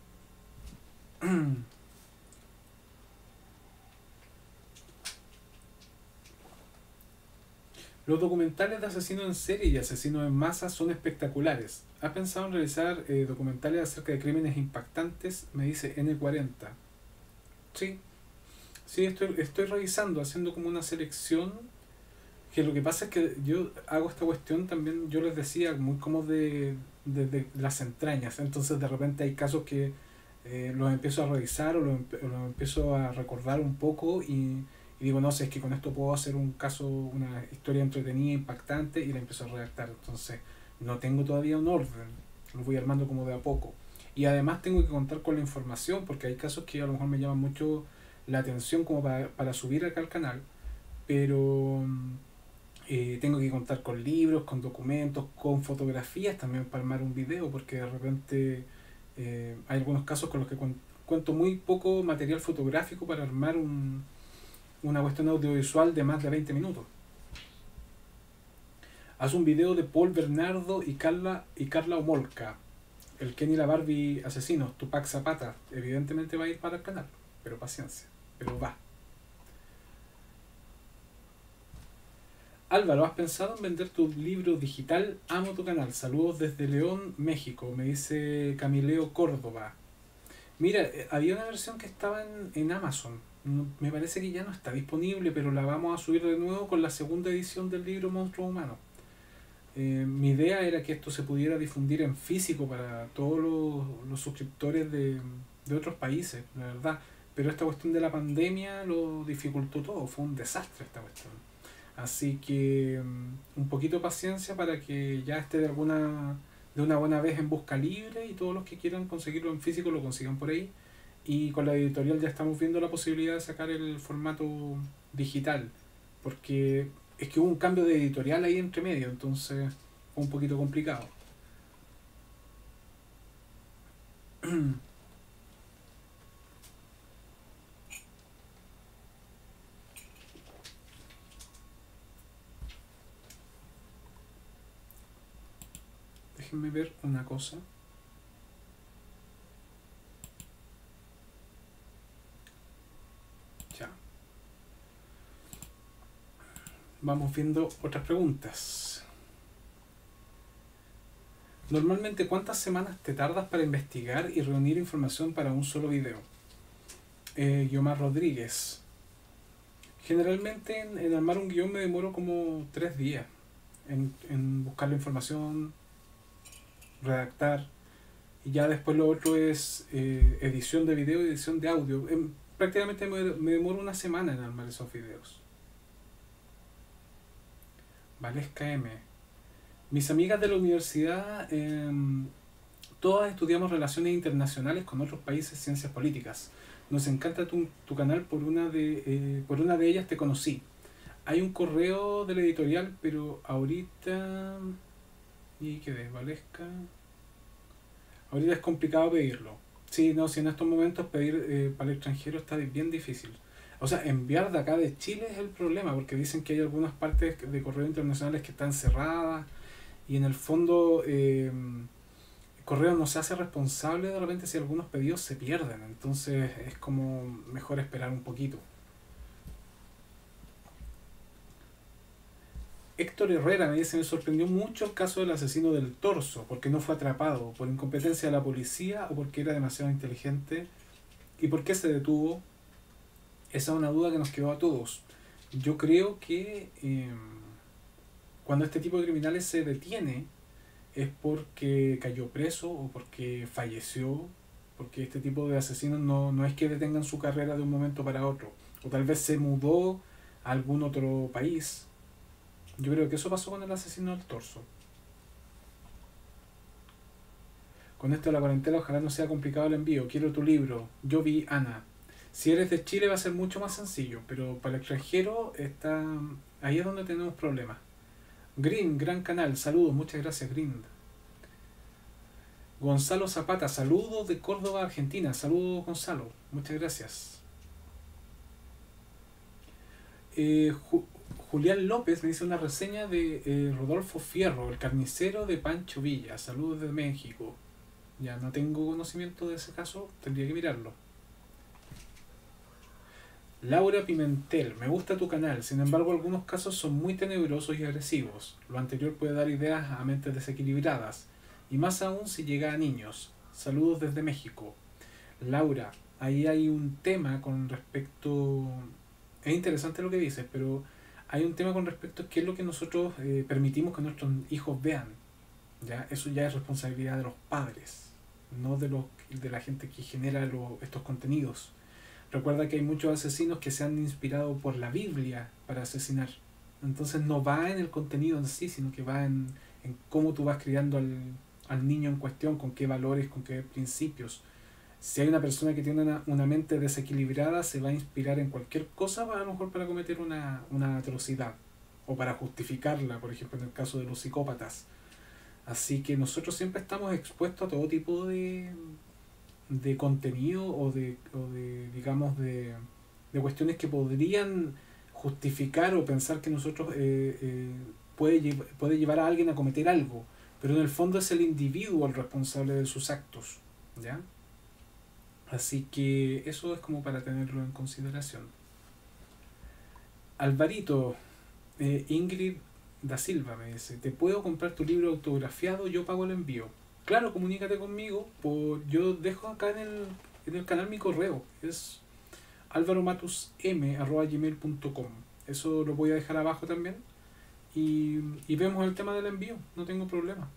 Los documentales de asesinos en serie y asesinos en masa son espectaculares. ¿Ha pensado en realizar documentales acerca de crímenes impactantes? Me dice N40. Sí, sí, estoy revisando, haciendo como una selección. Que lo que pasa es que yo hago esta cuestión también, yo les decía, muy como de las entrañas. Entonces de repente hay casos que los empiezo a revisar o los empiezo a recordar un poco y y digo, no sé, es que con esto puedo hacer un caso, una historia entretenida, impactante, y la empiezo a redactar. Entonces, no tengo todavía un orden, lo voy armando como de a poco. Y además tengo que contar con la información, porque hay casos que a lo mejor me llaman mucho la atención como para subir acá al canal, pero tengo que contar con libros, con documentos, con fotografías también para armar un video, porque de repente hay algunos casos con los que cuento muy poco material fotográfico para armar una cuestión audiovisual de más de 20 minutos. Haz un video de Paul Bernardo y Carla Homolka, el Ken y la Barbie asesinos, Tupac Zapata. Evidentemente va a ir para el canal, pero paciencia, pero va. Álvaro, ¿has pensado en vender tu libro digital? Amo tu canal. Saludos desde León, México. Me dice Camileo Córdoba. Mira, había una versión que estaba en Amazon. Me parece que ya no está disponible, pero la vamos a subir de nuevo con la segunda edición del libro Monstruo Humano. Mi idea era que esto se pudiera difundir en físico para todos los suscriptores de otros países, la verdad. Pero esta cuestión de la pandemia lo dificultó todo. Fue un desastre esta cuestión. Así que un poquito de paciencia para que ya esté de una buena vez en busca libre, y todos los que quieran conseguirlo en físico lo consigan por ahí. Y con la editorial ya estamos viendo la posibilidad de sacar el formato digital, porque es que hubo un cambio de editorial ahí entre medio, entonces fue un poquito complicado. Déjenme ver una cosa. Ya. Vamos viendo otras preguntas. Normalmente, ¿cuántas semanas te tardas para investigar y reunir información para un solo video? Guiomar Rodríguez. Generalmente en armar un guión me demoro como 3 días en buscar la información, redactar, y ya después lo otro es edición de video y edición de audio. Prácticamente me demoro una semana en armar esos videos. Valesca M. Mis amigas de la universidad, todas estudiamos relaciones internacionales con otros países, ciencias políticas. Nos encanta tu canal, por una de ellas te conocí. Hay un correo de la editorial, pero ahorita... ¿Y qué ves, Valesca? Ahorita es complicado pedirlo. Sí, no, si en estos momentos pedir para el extranjero está bien difícil. O sea, enviar de acá de Chile es el problema, porque dicen que hay algunas partes de correos internacionales que están cerradas, y en el fondo Correo no se hace responsable de repente si algunos pedidos se pierden. Entonces es como mejor esperar un poquito. Héctor Herrera me dice: me sorprendió mucho el caso del asesino del Torso, porque no fue atrapado, por incompetencia de la policía o porque era demasiado inteligente. ¿Y por qué se detuvo? Esa es una duda que nos quedó a todos. Yo creo que cuando este tipo de criminales se detiene es porque cayó preso o porque falleció, porque este tipo de asesinos no es que detengan su carrera de un momento para otro, o tal vez se mudó a algún otro país. Yo creo que eso pasó con el asesino del Torso. Con esto de la cuarentena, ojalá no sea complicado el envío. Quiero tu libro. Yo vi Ana. Si eres de Chile va a ser mucho más sencillo, pero para el extranjero ahí es donde tenemos problemas. Green, gran canal, saludos, muchas gracias Green. Gonzalo Zapata, saludos de Córdoba, Argentina. Saludos Gonzalo, muchas gracias. Julián López me dice una reseña de Rodolfo Fierro, el carnicero de Pancho Villa. Saludos de México. Ya no tengo conocimiento de ese caso, tendría que mirarlo. Laura Pimentel, me gusta tu canal, sin embargo algunos casos son muy tenebrosos y agresivos. Lo anterior puede dar ideas a mentes desequilibradas, y más aún si llega a niños. Saludos desde México. Laura, ahí hay un tema con respecto... Es interesante lo que dices, pero hay un tema con respecto a qué es lo que nosotros permitimos que nuestros hijos vean. ¿Ya? Eso ya es responsabilidad de los padres, no de la gente que genera estos contenidos. Recuerda que hay muchos asesinos que se han inspirado por la Biblia para asesinar. Entonces no va en el contenido en sí, sino que va en cómo tú vas criando al niño en cuestión, con qué valores, con qué principios. Si hay una persona que tiene una mente desequilibrada, se va a inspirar en cualquier cosa, a lo mejor para cometer una atrocidad o para justificarla, por ejemplo, en el caso de los psicópatas. Así que nosotros siempre estamos expuestos a todo tipo de contenido o de digamos, de cuestiones que podrían justificar o pensar que nosotros puede llevar a alguien a cometer algo, pero en el fondo es el individuo el responsable de sus actos, ¿ya? Así que eso es como para tenerlo en consideración. Alvarito, Ingrid da Silva me dice, ¿te puedo comprar tu libro autografiado? Yo pago el envío. Claro, comunícate conmigo. Yo dejo acá en el canal mi correo. Es alvaromatusm@gmail.com. Eso lo voy a dejar abajo también. Y vemos el tema del envío. No tengo problema.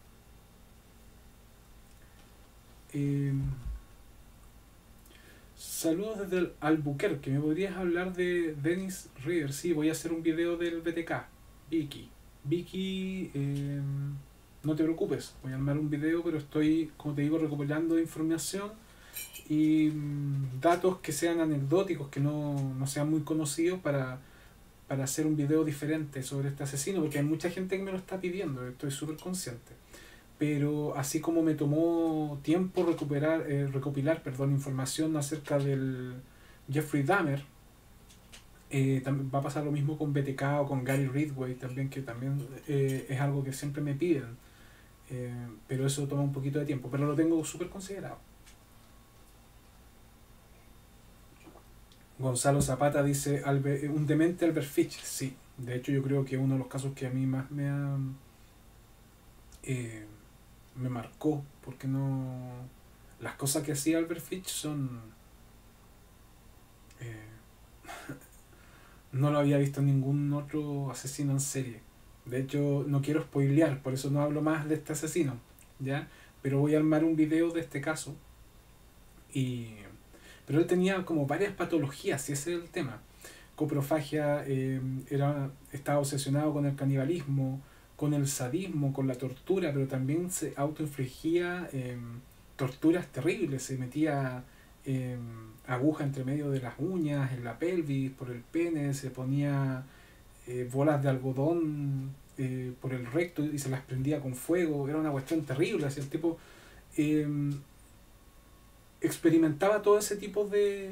Eh, Saludos desde el Albuquerque. ¿Me podrías hablar de Dennis Reader? Sí, voy a hacer un video del BTK. Vicky. Vicky, no te preocupes. Voy a armar un video, pero estoy, como te digo, recopilando información y datos que sean anecdóticos, que no sean muy conocidos para hacer un video diferente sobre este asesino, porque hay mucha gente que me lo está pidiendo, estoy súper consciente. Pero así como me tomó tiempo recopilar información acerca del Jeffrey Dahmer, también va a pasar lo mismo con BTK o con Gary Ridgway también, que también es algo que siempre me piden. Pero eso toma un poquito de tiempo, pero lo tengo súper considerado. Gonzalo Zapata dice, un demente Albert Fish. Sí, de hecho yo creo que uno de los casos que a mí más me marcó, porque no, las cosas que hacía Albert Fish son eh, no lo había visto en ningún otro asesino en serie. De hecho, no quiero spoilear, por eso no hablo más de este asesino, ¿ya? Pero voy a armar un video de este caso. Pero él tenía como varias patologías, y ese es el tema. Coprofagia, estaba obsesionado con el canibalismo, con el sadismo, con la tortura, pero también se autoinfligía torturas terribles. Se metía aguja entre medio de las uñas, en la pelvis, por el pene, se ponía bolas de algodón por el recto y se las prendía con fuego. Era una cuestión terrible. Así el tipo eh, experimentaba todo ese tipo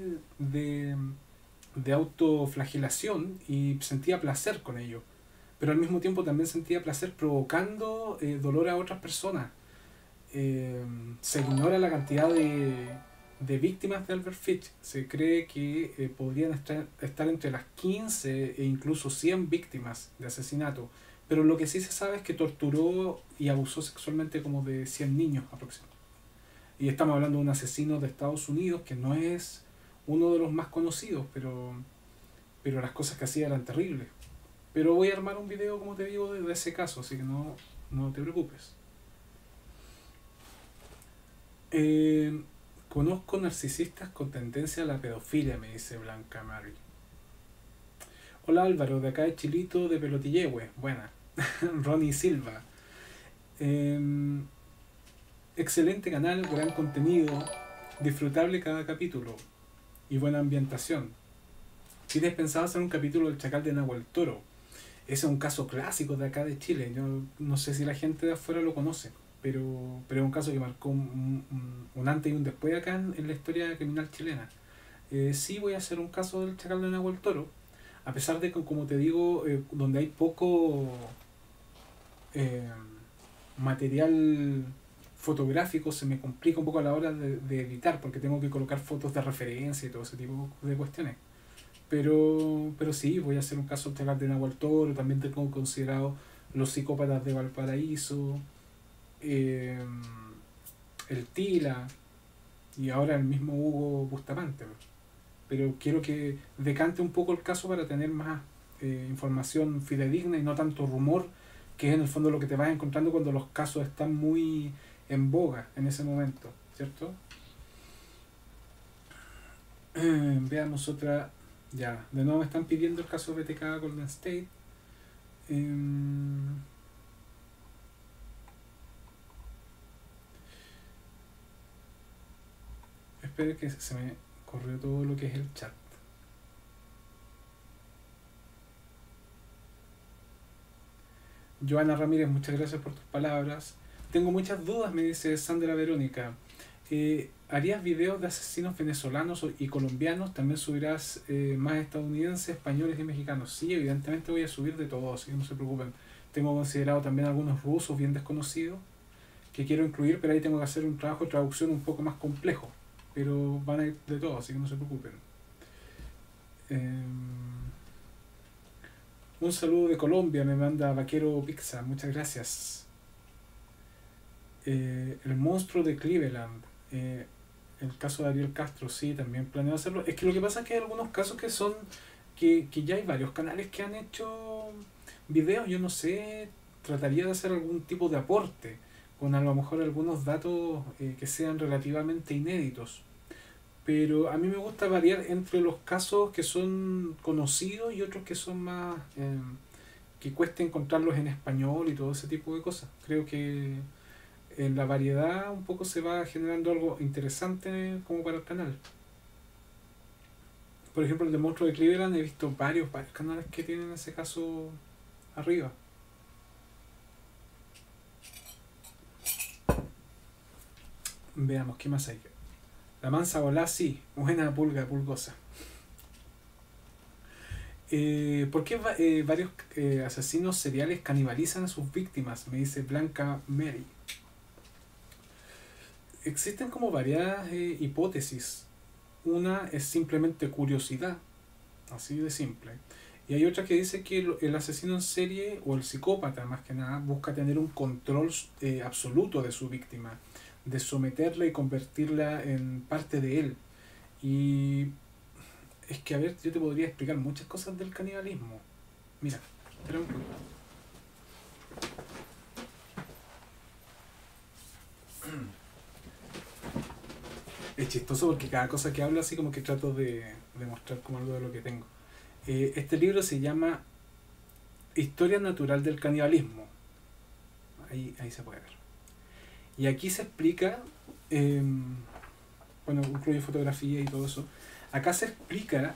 de autoflagelación y sentía placer con ello. Pero al mismo tiempo también sentía placer provocando dolor a otras personas. Se ignora la cantidad de víctimas de Albert Fish. Se cree que podrían estar entre las 15 e incluso 100 víctimas de asesinato. Pero lo que sí se sabe es que torturó y abusó sexualmente como de 100 niños aproximadamente. Y estamos hablando de un asesino de Estados Unidos que no es uno de los más conocidos, pero las cosas que hacía eran terribles. Pero voy a armar un video, como te digo, de ese caso, así que no te preocupes. Conozco narcisistas con tendencia a la pedofilia, me dice Blanca Mary. Hola Álvaro, de acá de Chilito de Pelotillehue. Buena. Ronnie Silva. Excelente canal, gran contenido, disfrutable cada capítulo y buena ambientación. ¿Tienes pensado hacer un capítulo del Chacal de Nahuel Toro? Ese es un caso clásico de acá de Chile. Yo no sé si la gente de afuera lo conoce, pero es un caso que marcó un antes y un después acá en la historia criminal chilena. Sí voy a hacer un caso del Chacal de Nahuel Toro, a pesar de que, como te digo, donde hay poco material fotográfico, se me complica un poco a la hora de editar, porque tengo que colocar fotos de referencia y todo ese tipo de cuestiones. Pero sí, voy a hacer un caso integral de Nahuel Toro. También tengo considerado los psicópatas de Valparaíso, el Tila y ahora el mismo Hugo Bustamante. Pero quiero que decante un poco el caso para tener más información fidedigna y no tanto rumor, que es en el fondo lo que te vas encontrando cuando los casos están muy en boga en ese momento, ¿cierto? Veamos otra. Ya, de nuevo me están pidiendo el caso BTK Golden State. Em, Espero que se me corrió todo lo que es el chat. Joana Ramírez, muchas gracias por tus palabras. Tengo muchas dudas, me dice Sandra Verónica. ¿Harías videos de asesinos venezolanos y colombianos? ¿También subirás más estadounidenses, españoles y mexicanos? Sí, evidentemente voy a subir de todo, así que no se preocupen. Tengo considerado también algunos rusos bien desconocidos que quiero incluir, pero ahí tengo que hacer un trabajo de traducción un poco más complejo. Pero van a ir de todo, así que no se preocupen. Un saludo de Colombia, me manda Vaquero Pizza, muchas gracias. El monstruo de Cleveland. El caso de Ariel Castro, sí, también planeo hacerlo. Es que lo que pasa es que hay algunos casos que son que ya hay varios canales que han hecho videos. Yo no sé, trataría de hacer algún tipo de aporte con a lo mejor algunos datos que sean relativamente inéditos. Pero a mí me gusta variar entre los casos que son conocidos y otros que son más que cuesta encontrarlos en español y todo ese tipo de cosas. Creo que en la variedad un poco se va generando algo interesante como para el canal. Por ejemplo, el de Monstruo de Cleveland he visto varios canales que tienen ese caso arriba. Veamos, ¿qué más hay? La mansa volá, sí. Buena pulga, pulgosa. ¿Por qué varios asesinos seriales canibalizan a sus víctimas? Me dice Blanca Mary. Existen como varias hipótesis. Una es simplemente curiosidad, así de simple. Y hay otra que dice que el asesino en serie o el psicópata más que nada busca tener un control absoluto de su víctima, de someterla y convertirla en parte de él. Y es que, a ver, yo te podría explicar muchas cosas del canibalismo. Mira, espera un poquito. Es chistoso porque cada cosa que hablo así como que trato de mostrar como algo de lo que tengo. Este libro se llama Historia Natural del Canibalismo. Ahí se puede ver. Y aquí se explica, bueno, incluye fotografía y todo eso. Acá se explica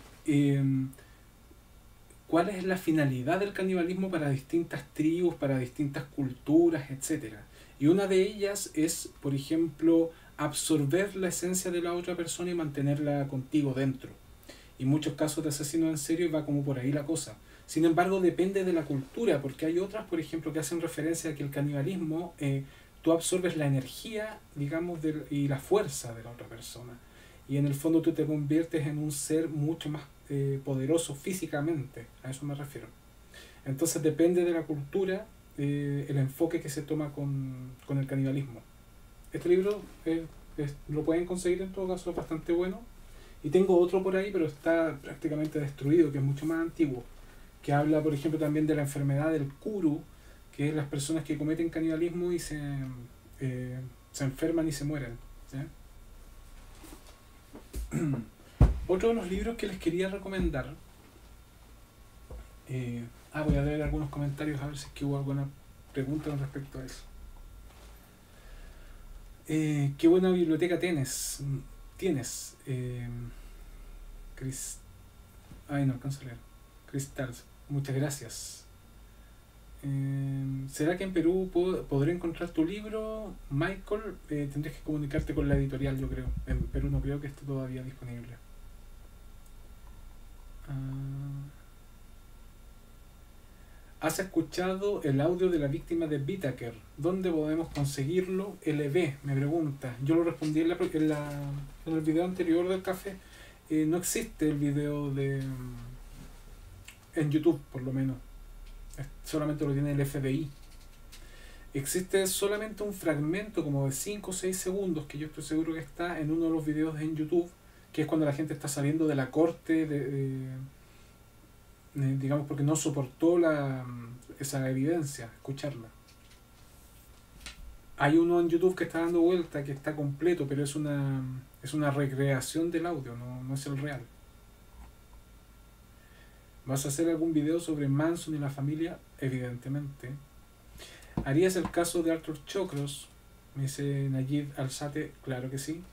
cuál es la finalidad del canibalismo para distintas tribus, para distintas culturas, etcétera. Y una de ellas es, por ejemplo, absorber la esencia de la otra persona y mantenerla contigo dentro. Y en muchos casos de asesinos en serio va como por ahí la cosa. Sin embargo, depende de la cultura, porque hay otras, por ejemplo, que hacen referencia a que el canibalismo, tú absorbes la energía, digamos, y la fuerza de la otra persona. Y en el fondo tú te conviertes en un ser mucho más poderoso físicamente, a eso me refiero. Entonces depende de la cultura el enfoque que se toma con el canibalismo. Este libro lo pueden conseguir en todo caso, es bastante bueno. Y tengo otro por ahí, pero está prácticamente destruido, que es mucho más antiguo, que habla, por ejemplo, también de la enfermedad del kuru, que es las personas que cometen canibalismo y se enferman y se mueren. ¿Sí? Otro de los libros que les quería recomendar, voy a leer algunos comentarios a ver si es que hubo alguna pregunta con respecto a eso. Qué buena biblioteca tienes. No alcanzo a leer. Cristal, muchas gracias. ¿Será que en Perú podré encontrar tu libro, Michael? Tendrías que comunicarte con la editorial, yo creo. En Perú no creo que esté todavía disponible. ¿Has escuchado el audio de la víctima de Whittaker? ¿Dónde podemos conseguirlo? LB, me pregunta. Yo lo respondí en el video anterior del café. No existe el video en YouTube, por lo menos. Solamente lo tiene el FBI. Existe solamente un fragmento como de 5 o 6 segundos que yo estoy seguro que está en uno de los videos en YouTube, que es cuando la gente está saliendo de la corte digamos porque no soportó esa evidencia, escucharla. Hay uno en YouTube que está dando vuelta, que está completo, pero es Es una recreación del audio, no es el real. ¿Vas a hacer algún video sobre Manson y la familia? Evidentemente. ¿Harías el caso de Arthur Chocros? Me dice Nayib Alzate, claro que sí.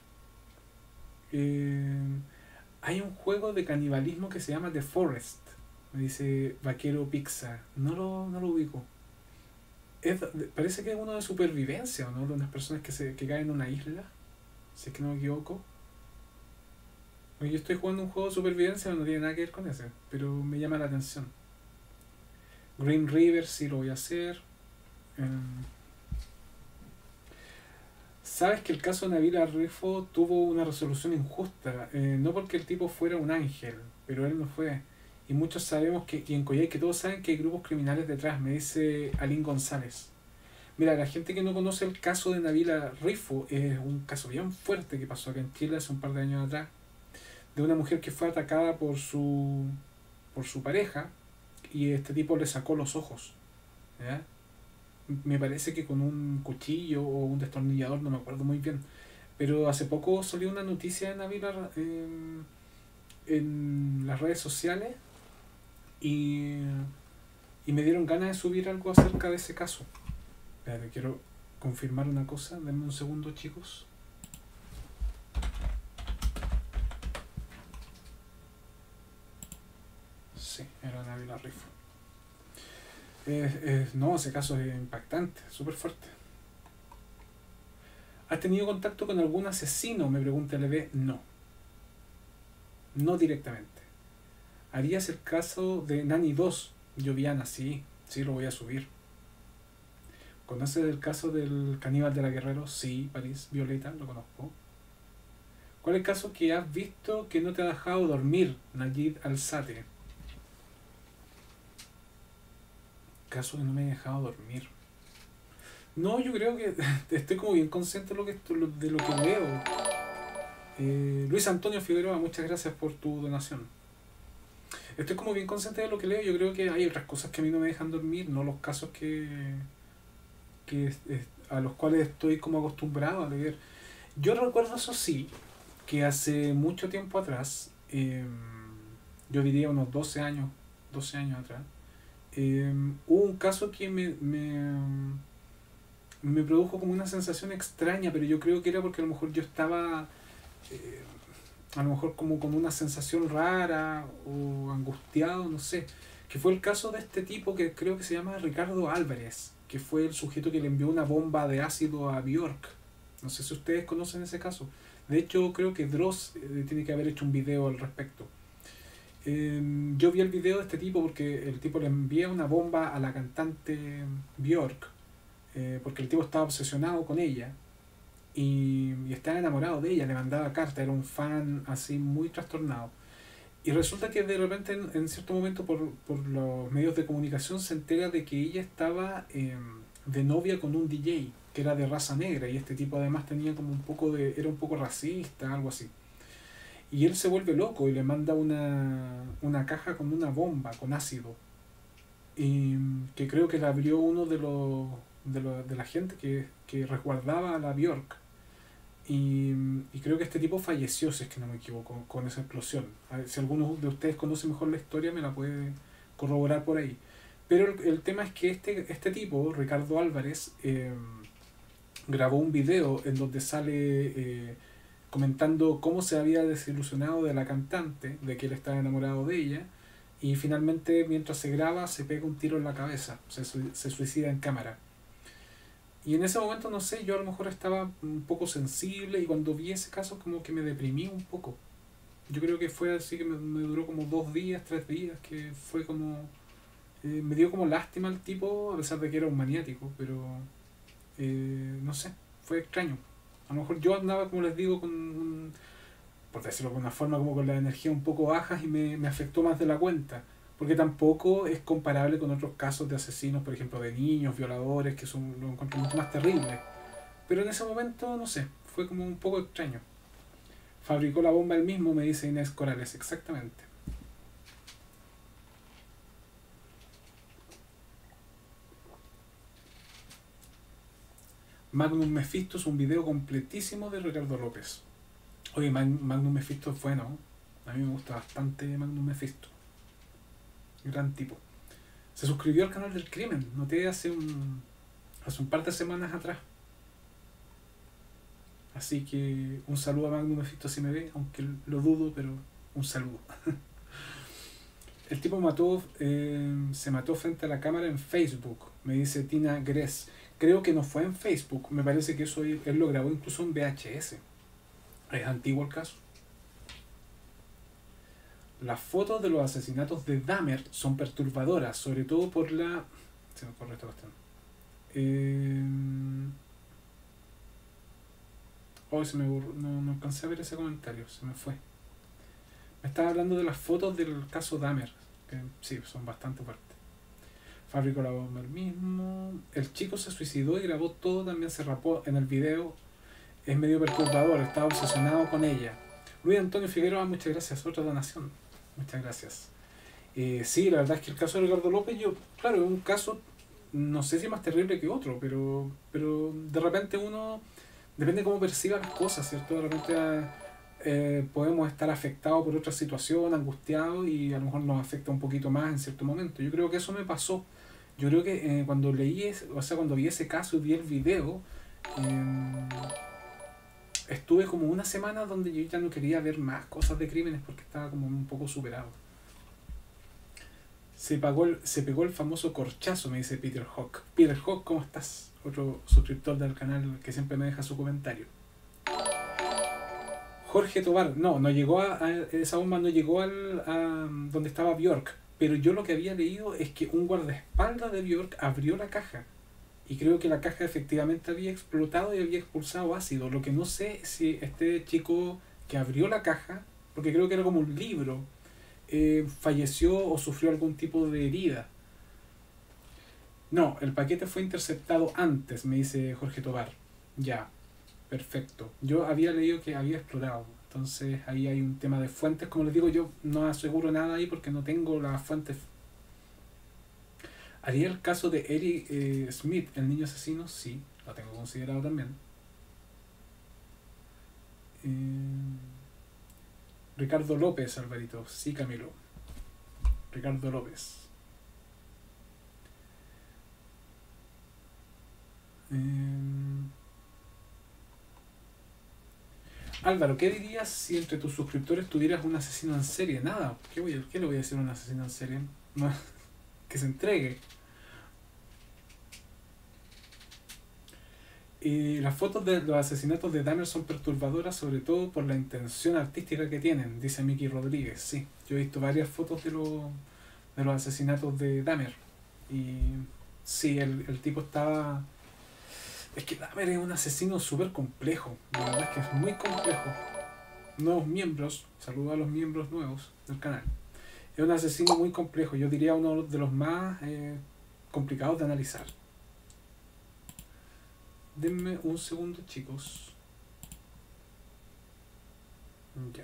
Hay un juego de canibalismo que se llama The Forest, me dice Vaquero Pizza. No lo ubico. Parece que es uno de supervivencia, ¿no? De unas personas que caen en una isla, si es que no me equivoco. Yo estoy jugando un juego de supervivencia, no tiene nada que ver con ese, pero me llama la atención. Green River sí lo voy a hacer. Sabes que el caso de Nabila Rifo tuvo una resolución injusta, no porque el tipo fuera un ángel, pero él no fue. Y muchos sabemos y en Coyhaique todos saben que hay grupos criminales detrás, me dice Alín González. Mira, la gente que no conoce el caso de Nabila Rifo es un caso bien fuerte que pasó acá en Chile hace un par de años atrás, de una mujer que fue atacada por su pareja y este tipo le sacó los ojos, ¿ya? Me parece que con un cuchillo o un destornillador, no me acuerdo muy bien. Pero hace poco salió una noticia de Nabila en las redes sociales y, y me dieron ganas de subir algo acerca de ese caso. Espérate, quiero confirmar una cosa, denme un segundo, chicos. Sí, era Nabila Rifo. No, ese caso es impactante, súper fuerte. ¿Has tenido contacto con algún asesino? Me pregunta LB. No. No directamente. ¿Harías el caso de Nani 2? Lloviana, sí, lo voy a subir. ¿Conoces el caso del caníbal de la Guerrero? Sí, París, Violeta, lo conozco. ¿Cuál es el caso que has visto que no te ha dejado dormir? Nayib Alzate. Caso que no me ha dejado dormir. No, yo creo que estoy como bien consciente de lo que leo. Luis Antonio Figueroa, muchas gracias por tu donación. Estoy como bien consciente de lo que leo. Yo creo que hay otras cosas que a mí no me dejan dormir, no los casos a los cuales estoy como acostumbrado a leer. Yo recuerdo, eso sí, que hace mucho tiempo atrás, yo diría unos 12 años atrás, hubo un caso que me produjo como una sensación extraña, pero yo creo que era porque a lo mejor yo estaba a lo mejor como con una sensación rara o angustiado, no sé, que fue el caso de este tipo que creo que se llama Ricardo Álvarez, que fue el sujeto que le envió una bomba de ácido a Bjork. No sé si ustedes conocen ese caso. De hecho, creo que Dross tiene que haber hecho un video al respecto. Yo vi el video de este tipo porque el tipo le envía una bomba a la cantante Bjork, porque el tipo estaba obsesionado con ella y estaba enamorado de ella, le mandaba cartas, era un fan así muy trastornado. Y resulta que de repente en cierto momento por los medios de comunicación se entera de que ella estaba de novia con un DJ que era de raza negra y este tipo además tenía como era un poco racista, algo así. Y él se vuelve loco y le manda una caja con una bomba, con ácido. Y que creo que la abrió uno de la gente que resguardaba a la Bjork. Y creo que este tipo falleció, si es que no me equivoco, con esa explosión. A ver, si alguno de ustedes conoce mejor la historia, me la puede corroborar por ahí. Pero el tema es que este tipo, Ricardo Álvarez, grabó un video en donde sale comentando cómo se había desilusionado de la cantante, de que él estaba enamorado de ella, y finalmente mientras se graba se pega un tiro en la cabeza, se suicida en cámara. Y en ese momento, no sé, yo a lo mejor estaba un poco sensible y cuando vi ese caso como que me deprimí un poco. Yo creo que fue así que me duró como 2 días, 3 días, que fue como... me dio como lástima el tipo, a pesar de que era un maniático, pero no sé, fue extraño. A lo mejor yo andaba, como les digo, por decirlo de una forma, como con la energía un poco bajas y me afectó más de la cuenta. Porque tampoco es comparable con otros casos de asesinos, por ejemplo, de niños, violadores, que lo encuentro mucho más terrible. Pero en ese momento, no sé, fue como un poco extraño. Fabricó la bomba él mismo, me dice Inés Corales, exactamente. Magnum Mephisto es un video completísimo de Ricardo López. Oye, Magnum Mephisto es bueno. A mí me gusta bastante Magnum Mephisto. Gran tipo. Se suscribió al canal del crimen. Noté hace un par de semanas atrás. Así que un saludo a Magnum Mephisto si me ve, aunque lo dudo, pero un saludo. El tipo se mató frente a la cámara en Facebook, me dice Tina Gress. Creo que no fue en Facebook, me parece que eso él lo grabó incluso en VHS. Es antiguo el caso. Las fotos de los asesinatos de Dahmer son perturbadoras, sobre todo por la... Se me ocurre esta cuestión. Hoy se me no alcancé a ver ese comentario, se me fue. Me estaba hablando de las fotos del caso Dahmer, que sí, son bastante fuertes. Fabricó la bomba el mismo. El chico se suicidó y grabó todo, también se rapó en el video. Es medio perturbador, estaba obsesionado con ella. Luis Antonio Figueroa, muchas gracias, otra donación. Muchas gracias. Sí, la verdad es que el caso de Ricardo López, claro, es un caso, no sé si más terrible que otro, pero de repente uno, depende de cómo perciba las cosas, ¿cierto? De repente podemos estar afectados por otra situación, angustiados, y a lo mejor nos afecta un poquito más en cierto momento. Yo creo que eso me pasó. Yo creo que cuando cuando vi ese caso y vi el video, estuve como una semana donde yo ya no quería ver más cosas de crímenes porque estaba como un poco superado. Se pegó el famoso corchazo, me dice Peter Hawk. Peter Hawk, ¿cómo estás? Otro suscriptor del canal que siempre me deja su comentario. Jorge Tobar, no llegó esa bomba no llegó a donde estaba Bjork, pero yo lo que había leído es que un guardaespaldas de Bjork abrió la caja y creo que la caja efectivamente había explotado y había expulsado ácido. Lo que no sé si este chico que abrió la caja, porque creo que era como un libro, falleció o sufrió algún tipo de herida. No, el paquete fue interceptado antes, me dice Jorge Tobar. Ya, perfecto. Yo había leído que había explorado. Entonces ahí hay un tema de fuentes. Como les digo, yo no aseguro nada ahí porque no tengo las fuentes. ¿Haría el caso de Eric Smith, el niño asesino? Sí, lo tengo considerado también. Ricardo López, Alvarito. Sí, Camilo. Ricardo López. Álvaro, ¿qué dirías si entre tus suscriptores tuvieras un asesino en serie? Nada, ¿qué le voy a decir a un asesino en serie? No, que se entregue. Y las fotos de los asesinatos de Dahmer son perturbadoras, sobre todo por la intención artística que tienen, dice Miki Rodríguez. Sí, yo he visto varias fotos de los asesinatos de Dahmer. Y sí, el tipo estaba... Es que Dahmer es un asesino súper complejo, la verdad es que es muy complejo. Nuevos miembros, saludo a los miembros nuevos del canal. Es un asesino muy complejo, yo diría uno de los más complicados de analizar. Denme un segundo, chicos. Ya.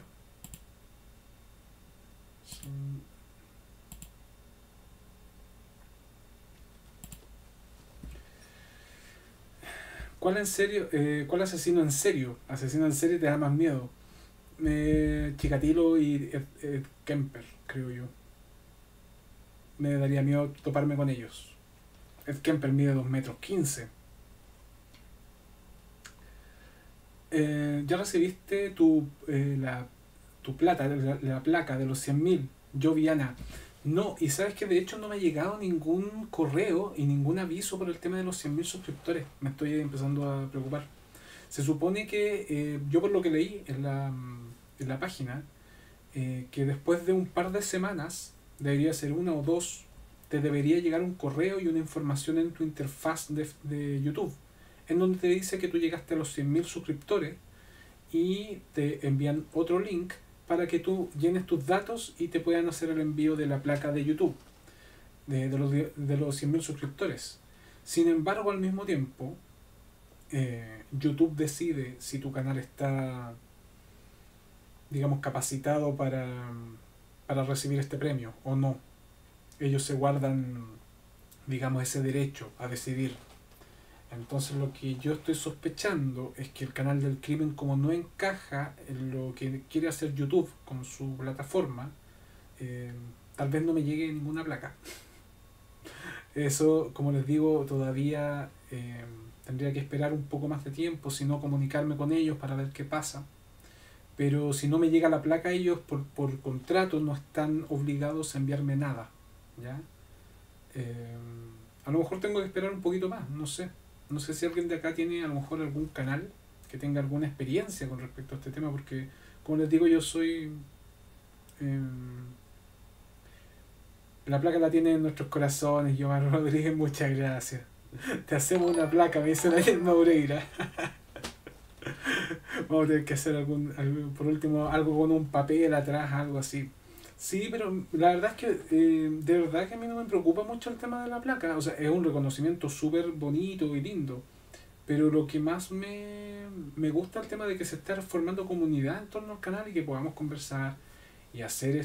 ¿Cuál en serio? ¿Cuál asesino en serio? Asesino en serie te da más miedo. Chikatilo y Ed Kemper, creo yo. Me daría miedo toparme con ellos. Ed Kemper mide 2,15 m. ¿Ya recibiste tu plata, la placa de los 100.000? Yo, Viana. No, y sabes que de hecho no me ha llegado ningún correo y ningún aviso por el tema de los 100.000 suscriptores. Me estoy empezando a preocupar. Se supone que, yo por lo que leí en la página, que después de un par de semanas, debería ser una o dos, te debería llegar un correo y una información en tu interfaz de YouTube, en donde te dice que tú llegaste a los 100.000 suscriptores y te envían otro link para que tú llenes tus datos y te puedan hacer el envío de la placa de YouTube de los 100.000 suscriptores. Sin embargo, al mismo tiempo, YouTube decide si tu canal está, digamos, capacitado para recibir este premio o no. Ellos se guardan, digamos, ese derecho a decidir. Entonces lo que yo estoy sospechando es que el canal del crimen, como no encaja en lo que quiere hacer YouTube con su plataforma, eh, tal vez no me llegue ninguna placa. Eso, como les digo, todavía tendría que esperar un poco más de tiempo, si no comunicarme con ellos para ver qué pasa. Pero si no me llega la placa, ellos por contrato no están obligados a enviarme nada. ¿Ya? Eh, a lo mejor tengo que esperar un poquito más, no sé. No sé si alguien de acá tiene a lo mejor algún canal que tenga alguna experiencia con respecto a este tema, porque como les digo, yo soy... eh, la placa la tiene en nuestros corazones, Giovanni Rodríguez, muchas gracias. Te hacemos una placa, me dice Daniel Maureira. Vamos a tener que hacer por último, algo con un papel atrás, algo así. Sí, pero la verdad es que de verdad que a mí no me preocupa mucho el tema de la placa. O sea, es un reconocimiento súper bonito y lindo. Pero lo que más me gusta es el tema de que se está formando comunidad en torno al canal y que podamos conversar y hacer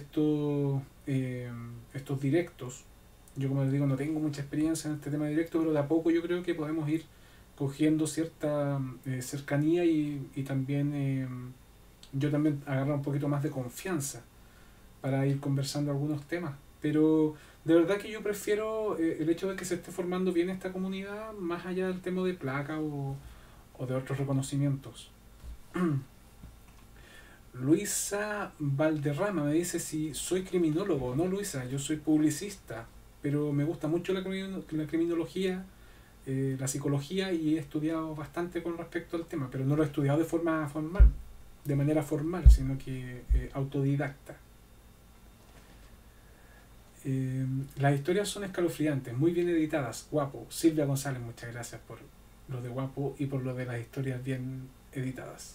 estos directos. Yo, como les digo, no tengo mucha experiencia en este tema de directo, pero de a poco yo creo que podemos ir cogiendo cierta cercanía y también yo también agarrar un poquito más de confianza para ir conversando algunos temas. Pero de verdad que yo prefiero el hecho de que se esté formando bien esta comunidad más allá del tema de placa o de otros reconocimientos. Luisa Valderrama me dice si soy criminólogo. No, Luisa, yo soy publicista, pero me gusta mucho la criminología, la psicología, y he estudiado bastante con respecto al tema, pero no lo he estudiado de forma formal, de manera formal, sino que autodidacta. Las historias son escalofriantes, muy bien editadas, guapo. Silvia González, muchas gracias por lo de guapo y por lo de las historias bien editadas.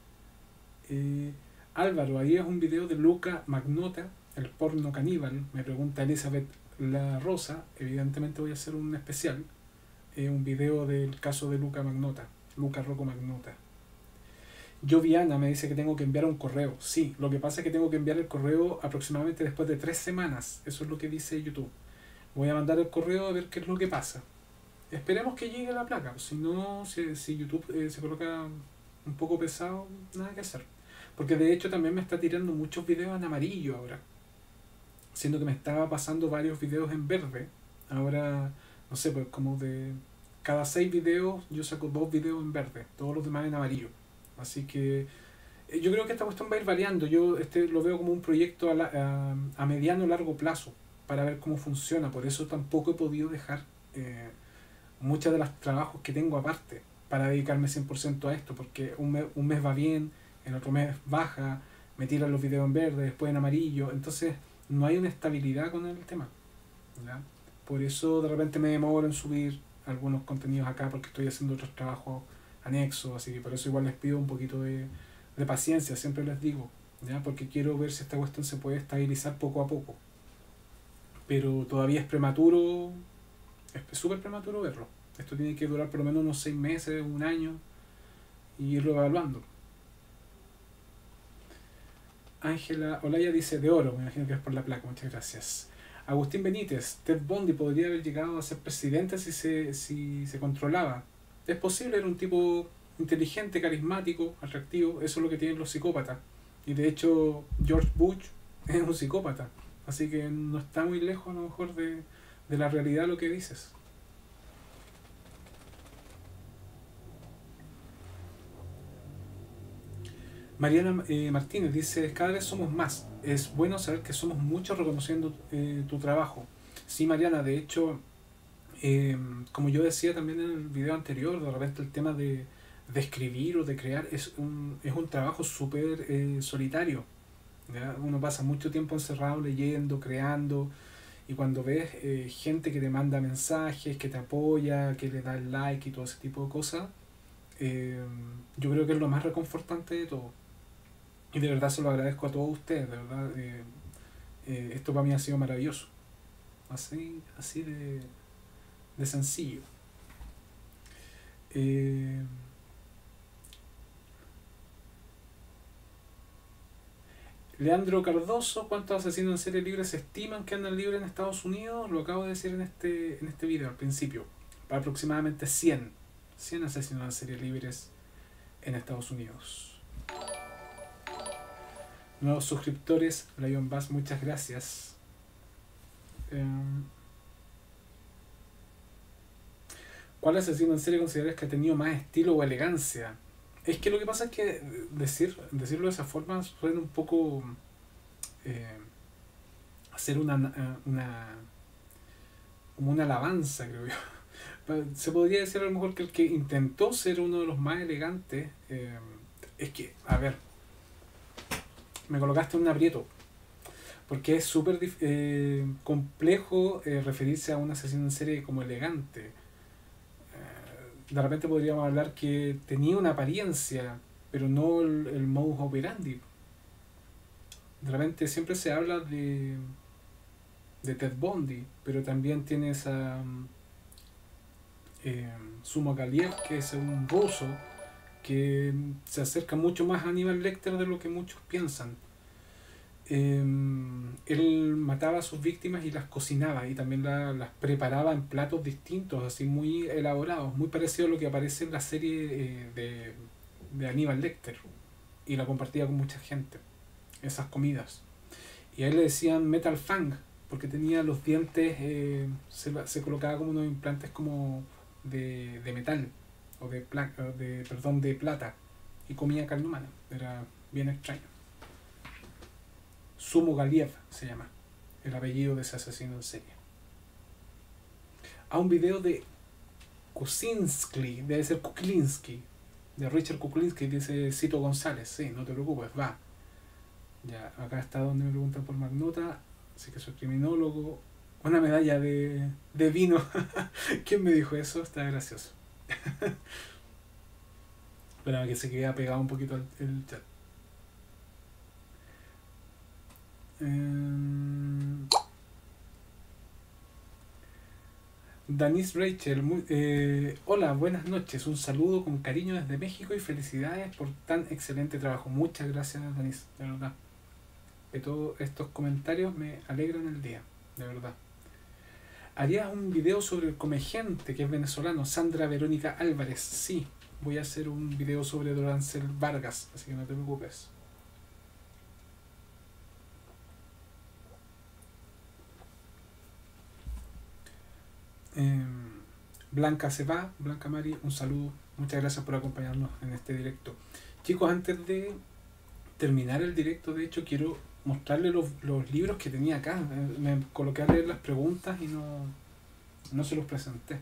Álvaro, ahí es un video de Luca Magnota, el porno caníbal, me pregunta Elizabeth La Rosa. Evidentemente voy a hacer un especial, un video del caso de Luca Magnota, Luca Rocco Magnota. Joviana me dice que tengo que enviar un correo. Sí, lo que pasa es que tengo que enviar el correo aproximadamente después de 3 semanas. Eso es lo que dice YouTube. Voy a mandar el correo a ver qué es lo que pasa. Esperemos que llegue la placa. Si no, si YouTube se coloca un poco pesado, nada que hacer. Porque de hecho también me está tirando muchos videos en amarillo ahora. Siendo que me estaba pasando varios videos en verde. Ahora, no sé, pues como de cada 6 videos yo saco 2 videos en verde. Todos los demás en amarillo. Así que yo creo que esta cuestión va a ir variando. Yo lo veo como un proyecto a mediano o largo plazo para ver cómo funciona. Por eso tampoco he podido dejar muchos de los trabajos que tengo aparte para dedicarme 100% a esto, porque un mes va bien, en otro mes baja, me tiran los videos en verde, después en amarillo. Entonces no hay una estabilidad con el tema, ¿ya? Por eso de repente me demoro en subir algunos contenidos acá, porque estoy haciendo otros trabajos anexos, así que por eso igual les pido un poquito de paciencia, siempre les digo, ¿ya? Porque quiero ver si esta cuestión se puede estabilizar poco a poco, pero todavía es prematuro, es súper prematuro verlo. Esto tiene que durar por lo menos unos 6 meses, un año, y irlo evaluando. Ángela Olaya dice de oro, me imagino que es por la placa, muchas gracias. Agustín Benítez, Ted Bundy podría haber llegado a ser presidente si se controlaba. Es posible, era un tipo inteligente, carismático, atractivo, eso es lo que tienen los psicópatas. Y de hecho, George Bush es un psicópata, así que no está muy lejos a lo mejor de la realidad lo que dices. Mariana Martínez dice, cada vez somos más. Es bueno saber que somos muchos reconociendo tu trabajo. Sí, Mariana, de hecho, como yo decía también en el video anterior, de repente el tema de escribir o de crear es un trabajo súper solitario, ¿ya? Uno pasa mucho tiempo encerrado leyendo, creando, y cuando ves gente que te manda mensajes, que te apoya, que le da el like y todo ese tipo de cosas, eh, yo creo que es lo más reconfortante de todo. Y de verdad se lo agradezco a todos ustedes, de verdad. Esto para mí ha sido maravilloso. Así de sencillo. Eh, Leandro Cardoso, ¿cuántos asesinos en serie libres se estiman que andan libres en Estados Unidos? Lo acabo de decir en este video al principio. Aproximadamente 100. 100 asesinos en serie libres en Estados Unidos. Nuevos suscriptores, Lion Bass, muchas gracias. ¿Cuál asesino en serie consideras que ha tenido más estilo o elegancia? Es que lo que pasa es que decirlo de esa forma suena un poco hacer como una alabanza, creo yo. Se podría decir a lo mejor que el que intentó ser uno de los más elegantes, es que, a ver, me colocaste en un aprieto, porque es súper complejo referirse a un asesino en serie como elegante. De repente podríamos hablar que tenía una apariencia, pero no el modus operandi. De repente siempre se habla de Ted Bundy, pero también tienes a Sumo Galiev, que es un ruso que se acerca mucho más a Hannibal Lecter de lo que muchos piensan. Él mataba a sus víctimas y las cocinaba y también las preparaba en platos distintos, así muy elaborados, muy parecido a lo que aparece en la serie de Hannibal Lecter, y la compartía con mucha gente, esas comidas. Y a él le decían Metal Fang porque tenía los dientes, se colocaba como unos implantes como de metal o de plata, y comía carne humana. Era bien extraño. Sumo Galiev se llama el apellido de ese asesino en serie. A un video de Kuczynski, debe ser Kuklinski, de Richard Kuklinski, dice Cito González. Sí, no te preocupes, va. Ya, acá está donde me preguntan por Magnota, así que soy criminólogo. Una medalla de vino. ¿Quién me dijo eso? Está gracioso. Espérame que se quede pegado un poquito el chat. Danis Rachel, hola, buenas noches, un saludo con cariño desde México y felicidades por tan excelente trabajo. Muchas gracias, Danis, de verdad. Que todos estos comentarios me alegran el día, de verdad. ¿Harías un video sobre el comegente que es venezolano, Sandra Verónica Álvarez? Sí, voy a hacer un video sobre Dorancel Vargas, así que no te preocupes. Blanca se va, Blanca Mari, un saludo, muchas gracias por acompañarnos en este directo. Chicos, antes de terminar el directo, de hecho, quiero mostrarles los libros que tenía acá. Me coloqué a leer las preguntas y no se los presenté.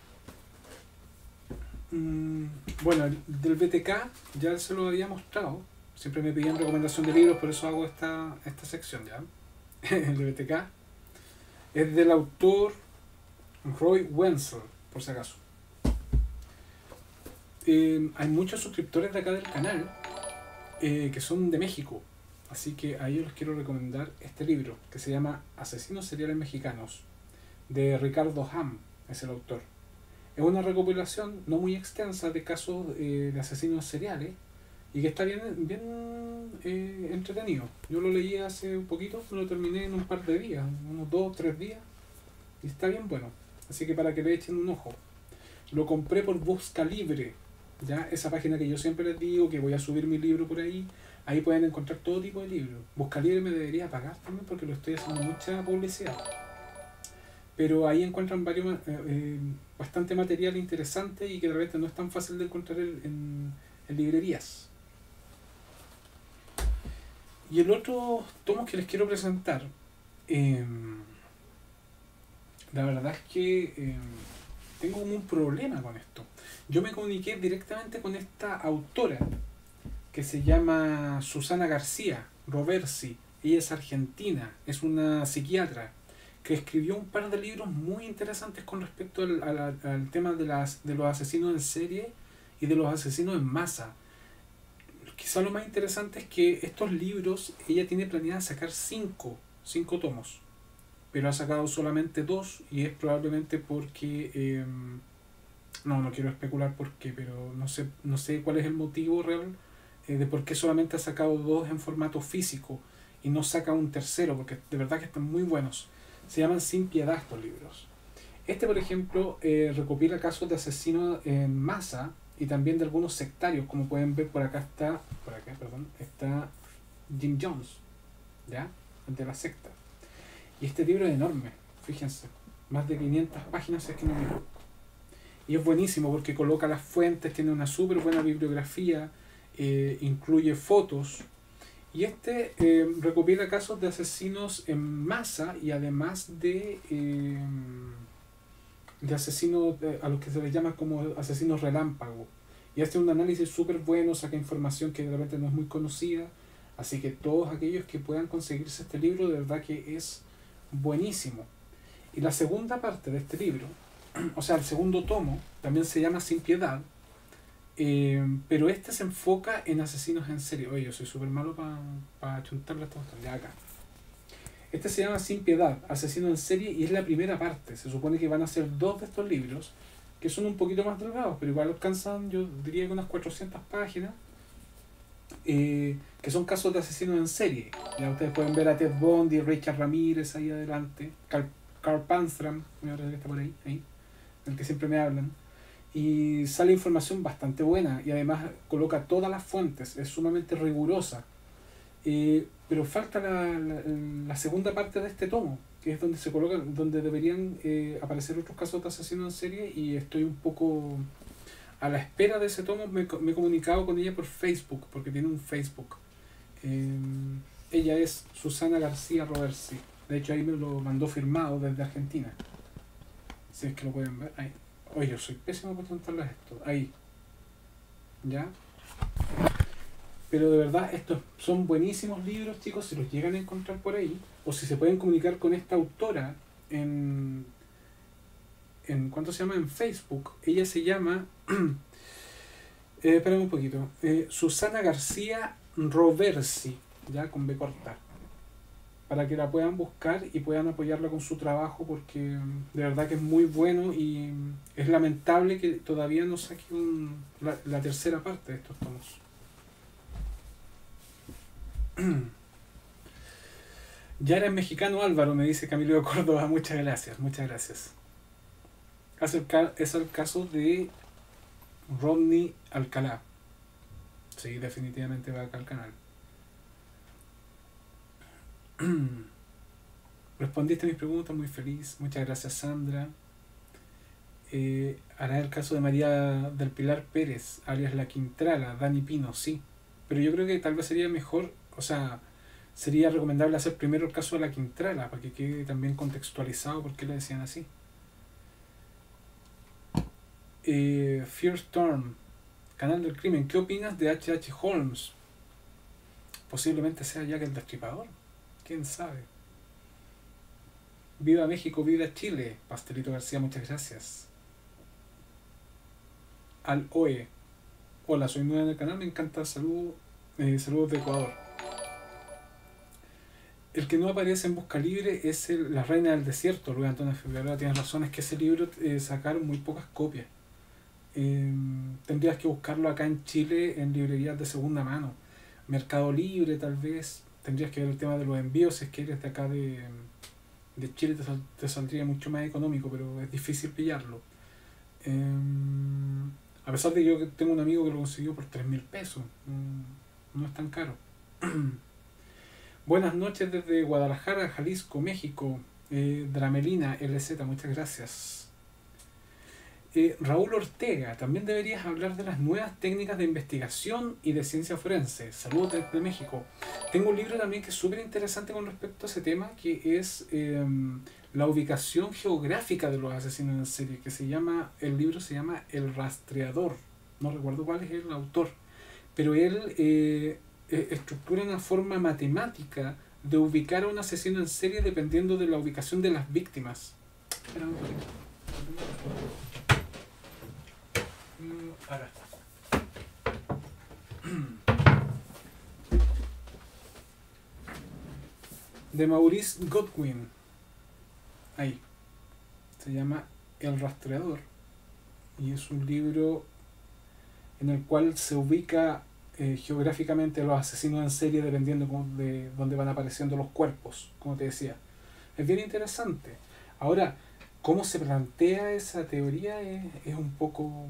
Bueno, del BTK ya se lo había mostrado. Siempre me pedían recomendación de libros, por eso hago esta sección ya. El BTK es del autor Roy Wenzel, por si acaso. Hay muchos suscriptores de acá del canal que son de México, así que a ellos les quiero recomendar este libro que se llama Asesinos seriales mexicanos, de Ricardo Ham, es el autor. Es una recopilación no muy extensa de casos de asesinos seriales y que está bien entretenido. Yo lo leí hace un poquito, lo terminé en un par de días, unos 2 o 3 días, y está bien bueno. Así que para que le echen un ojo. Lo compré por Busca Libre, ¿ya? Esa página que yo siempre les digo que voy a subir mi libro por ahí. Ahí pueden encontrar todo tipo de libros. Busca Libre me debería pagar también porque lo estoy haciendo mucha publicidad. Pero ahí encuentran bastante material interesante y que de repente no es tan fácil de encontrar en librerías. Y el otro tomo que les quiero presentar, la verdad es que tengo como un problema con esto. Yo me comuniqué directamente con esta autora que se llama Susana García Roversi. Ella es argentina, es una psiquiatra que escribió un par de libros muy interesantes con respecto al tema de los asesinos en serie y de los asesinos en masa. Quizá lo más interesante es que estos libros ella tiene planeada sacar 5 tomos, pero ha sacado solamente 2 y es probablemente porque no quiero especular por qué, pero no sé cuál es el motivo real de por qué solamente ha sacado 2 en formato físico y no saca un tercero, porque de verdad que están muy buenos. Se llaman Sin Piedad estos libros. Este, por ejemplo, recopila casos de asesinos en masa y también de algunos sectarios, como pueden ver por acá está Jim Jones, ¿ya? De la secta. Y este libro es enorme, fíjense, más de 500 páginas es que no me equivoco. Y es buenísimo porque coloca las fuentes, tiene una súper buena bibliografía, incluye fotos. Y este recopila casos de asesinos en masa y además de asesinos a los que se les llama como asesinos relámpago. Y hace un análisis súper bueno, saca información que de repente no es muy conocida. Así que todos aquellos que puedan conseguirse este libro, de verdad que es buenísimo. Y la segunda parte de este libro, o sea, el segundo tomo, también se llama Sin Piedad, pero este se enfoca en asesinos en serie. Oye, yo soy súper malo para chuntarle a estos ya acá. Este se llama Sin Piedad, asesinos en serie, y es la primera parte. Se supone que van a ser 2 de estos libros, que son un poquito más delgados, pero igual alcanzan, yo diría que unas 400 páginas, que son casos de asesinos en serie. Ya ustedes pueden ver a Ted Bundy, Richard Ramírez ahí adelante, Carl Panzram, que está por ahí, del que siempre me hablan. Y sale información bastante buena y además coloca todas las fuentes, es sumamente rigurosa. Pero falta la segunda parte de este tomo, que es donde se coloca, donde deberían aparecer otros casos de asesinos en serie, y estoy un poco a la espera de ese tomo. Me he comunicado con ella por Facebook, porque tiene un Facebook. Ella es Susana García Roversi. De hecho ahí me lo mandó firmado desde Argentina. Si es que lo pueden ver. Ahí. Oye, yo soy pésimo por contarles esto. Ahí. ¿Ya? Pero de verdad, estos son buenísimos libros, chicos, si los llegan a encontrar por ahí. O si se pueden comunicar con esta autora en ¿cuánto se llama? En Facebook. Ella se llama... espérame un poquito. Susana García Roversi, ya con B corta, para que la puedan buscar y puedan apoyarla con su trabajo, porque de verdad que es muy bueno, y es lamentable que todavía no saque la tercera parte de estos tomos. Ya eres mexicano, Álvaro, me dice Camilo de Córdoba. Muchas gracias, muchas gracias. Es el caso de Rodney Alcalá. Sí, definitivamente va acá al canal. Respondiste a mis preguntas, muy feliz. Muchas gracias, Sandra. Hará el caso de María del Pilar Pérez, alias La Quintrala, Dani Pino, sí. Pero yo creo que tal vez sería mejor, o sea, sería recomendable hacer primero el caso de La Quintrala, para que quede también contextualizado por qué le decían así. Fear Storm, Canal del Crimen, ¿qué opinas de H.H. Holmes? Posiblemente sea Jack el Destripador, quién sabe. Viva México, viva Chile. Pastelito García, muchas gracias. Al OE, hola, soy nueva en el canal, me encanta, saludos de Ecuador. El que no aparece en Busca Libre es La Reina del Desierto, Luis Antonio Figueroa. Tienes razón, es que ese libro sacaron muy pocas copias. Tendrías que buscarlo acá en Chile en librerías de segunda mano, Mercado Libre tal vez. Tendrías que ver el tema de los envíos, si es que eres de acá de Chile te saldría mucho más económico, pero es difícil pillarlo. A pesar de que yo tengo un amigo que lo consiguió por 3.000 pesos, no es tan caro. Buenas noches desde Guadalajara, Jalisco, México. Dramelina LZ, muchas gracias. Raúl Ortega, también deberías hablar de las nuevas técnicas de investigación y de ciencia forense. Saludos desde México. Tengo un libro también que es súper interesante con respecto a ese tema, que es la ubicación geográfica de los asesinos en serie, que el libro se llama El Rastreador. No recuerdo cuál es el autor, pero él estructura una forma matemática de ubicar a un asesino en serie dependiendo de la ubicación de las víctimas. Espera un poquito. Ahora está. De Maurice Godwin. Ahí. Se llama El Rastreador. Y es un libro en el cual se ubica geográficamente los asesinos en serie dependiendo de dónde van apareciendo los cuerpos, como te decía. Es bien interesante. Ahora, cómo se plantea esa teoría es un poco,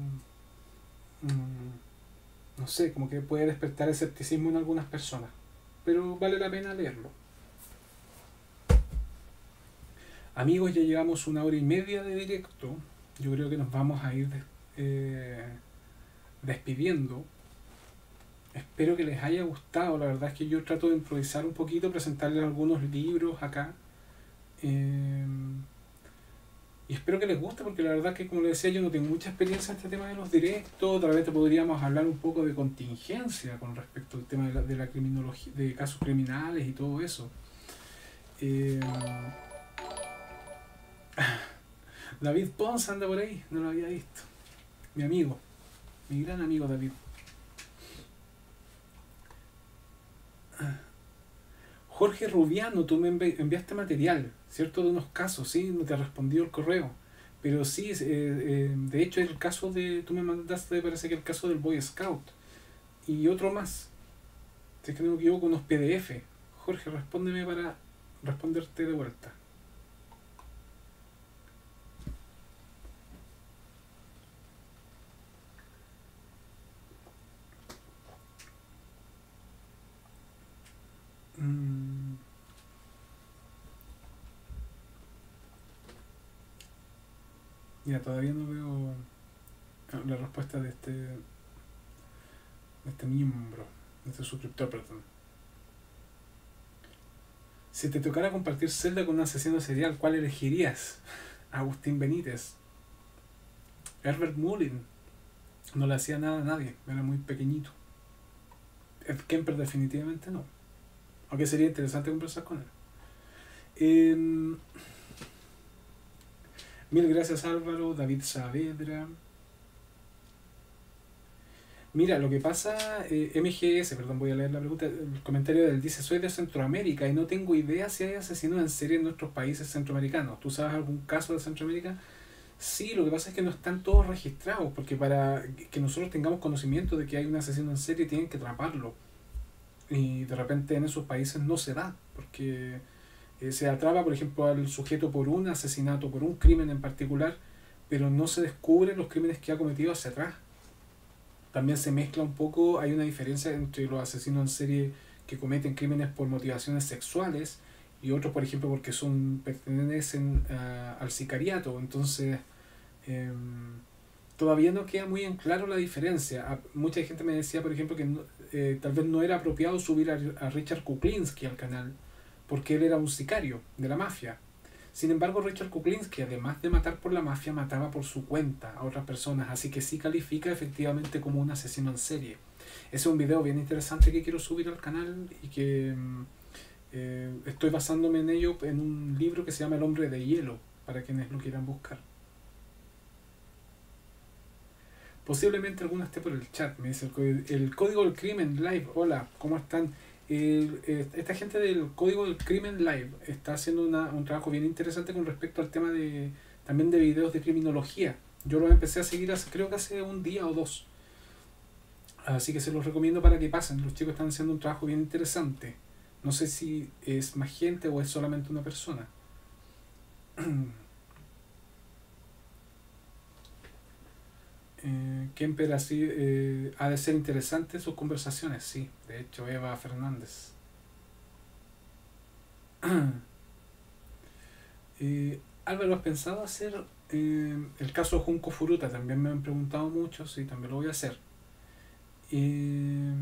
no sé, como que puede despertar escepticismo en algunas personas, pero vale la pena leerlo. Amigos, ya llevamos 1 hora y media de directo. Yo creo que nos vamos a ir eh, despidiendo. Espero que les haya gustado. La verdad es que yo trato de improvisar un poquito, presentarles algunos libros acá. Eh, y espero que les guste, porque la verdad es que, como les decía, yo no tengo mucha experiencia en este tema de los directos. Tal vez te podríamos hablar un poco de contingencia con respecto al tema de la criminología, de casos criminales y todo eso. Eh, David Pons anda por ahí, no lo había visto. Mi amigo, mi gran amigo David. Jorge Rubiano, tú me enviaste material, ¿cierto? De unos casos, sí, no te ha respondido el correo. Pero sí, de hecho el caso de, tú me mandaste, parece que el caso del Boy Scout. Y otro más, si es que no me equivoco, unos PDF. Jorge, respóndeme para responderte de vuelta. Mm, mira, todavía no veo la respuesta de este miembro, de este suscriptor, perdón. Si te tocara compartir celda con un asesino serial, ¿cuál elegirías? Agustín Benítez. Herbert Mullin. No le hacía nada a nadie, era muy pequeñito. Ed Kemper definitivamente no. Aunque sería interesante conversar con él. Eh, Mil gracias Álvaro, David Saavedra. Mira, lo que pasa, MGS, perdón, voy a leer la pregunta, el comentario del dice, soy de Centroamérica y no tengo idea si hay asesinos en serie en nuestros países centroamericanos. ¿Tú sabes algún caso de Centroamérica? Sí, lo que pasa es que no están todos registrados, porque para que nosotros tengamos conocimiento de que hay un asesino en serie tienen que atraparlo. Y de repente en esos países no se da, porque se atrapa, por ejemplo, al sujeto por un asesinato, por un crimen en particular, pero no se descubren los crímenes que ha cometido hacia atrás. También se mezcla un poco, hay una diferencia entre los asesinos en serie que cometen crímenes por motivaciones sexuales y otros, por ejemplo, porque pertenecen al sicariato. Entonces, eh, todavía no queda muy en claro la diferencia. Mucha gente me decía, por ejemplo, que tal vez no era apropiado subir a Richard Kuklinski al canal porque él era un sicario de la mafia. Sin embargo, Richard Kuklinski, además de matar por la mafia, mataba por su cuenta a otras personas, así que sí califica efectivamente como un asesino en serie. Ese es un video bien interesante que quiero subir al canal y que estoy basándome en ello en un libro que se llama El hombre de hielo, para quienes lo quieran buscar. Posiblemente alguna esté por el chat, me dice el Código del Crimen Live. Hola, ¿cómo están? Esta gente del Código del Crimen Live está haciendo un trabajo bien interesante con respecto al tema también de videos de criminología. Yo los empecé a seguir creo que hace un día o dos. Así que se los recomiendo para que pasen. Los chicos están haciendo un trabajo bien interesante. No sé si es más gente o es solamente una persona. Kemper así ha de ser interesante sus conversaciones, sí. De hecho, Eva Fernández. Álvaro, ¿has pensado hacer el caso Junco Furuta? También me han preguntado mucho, sí, también lo voy a hacer. Eh,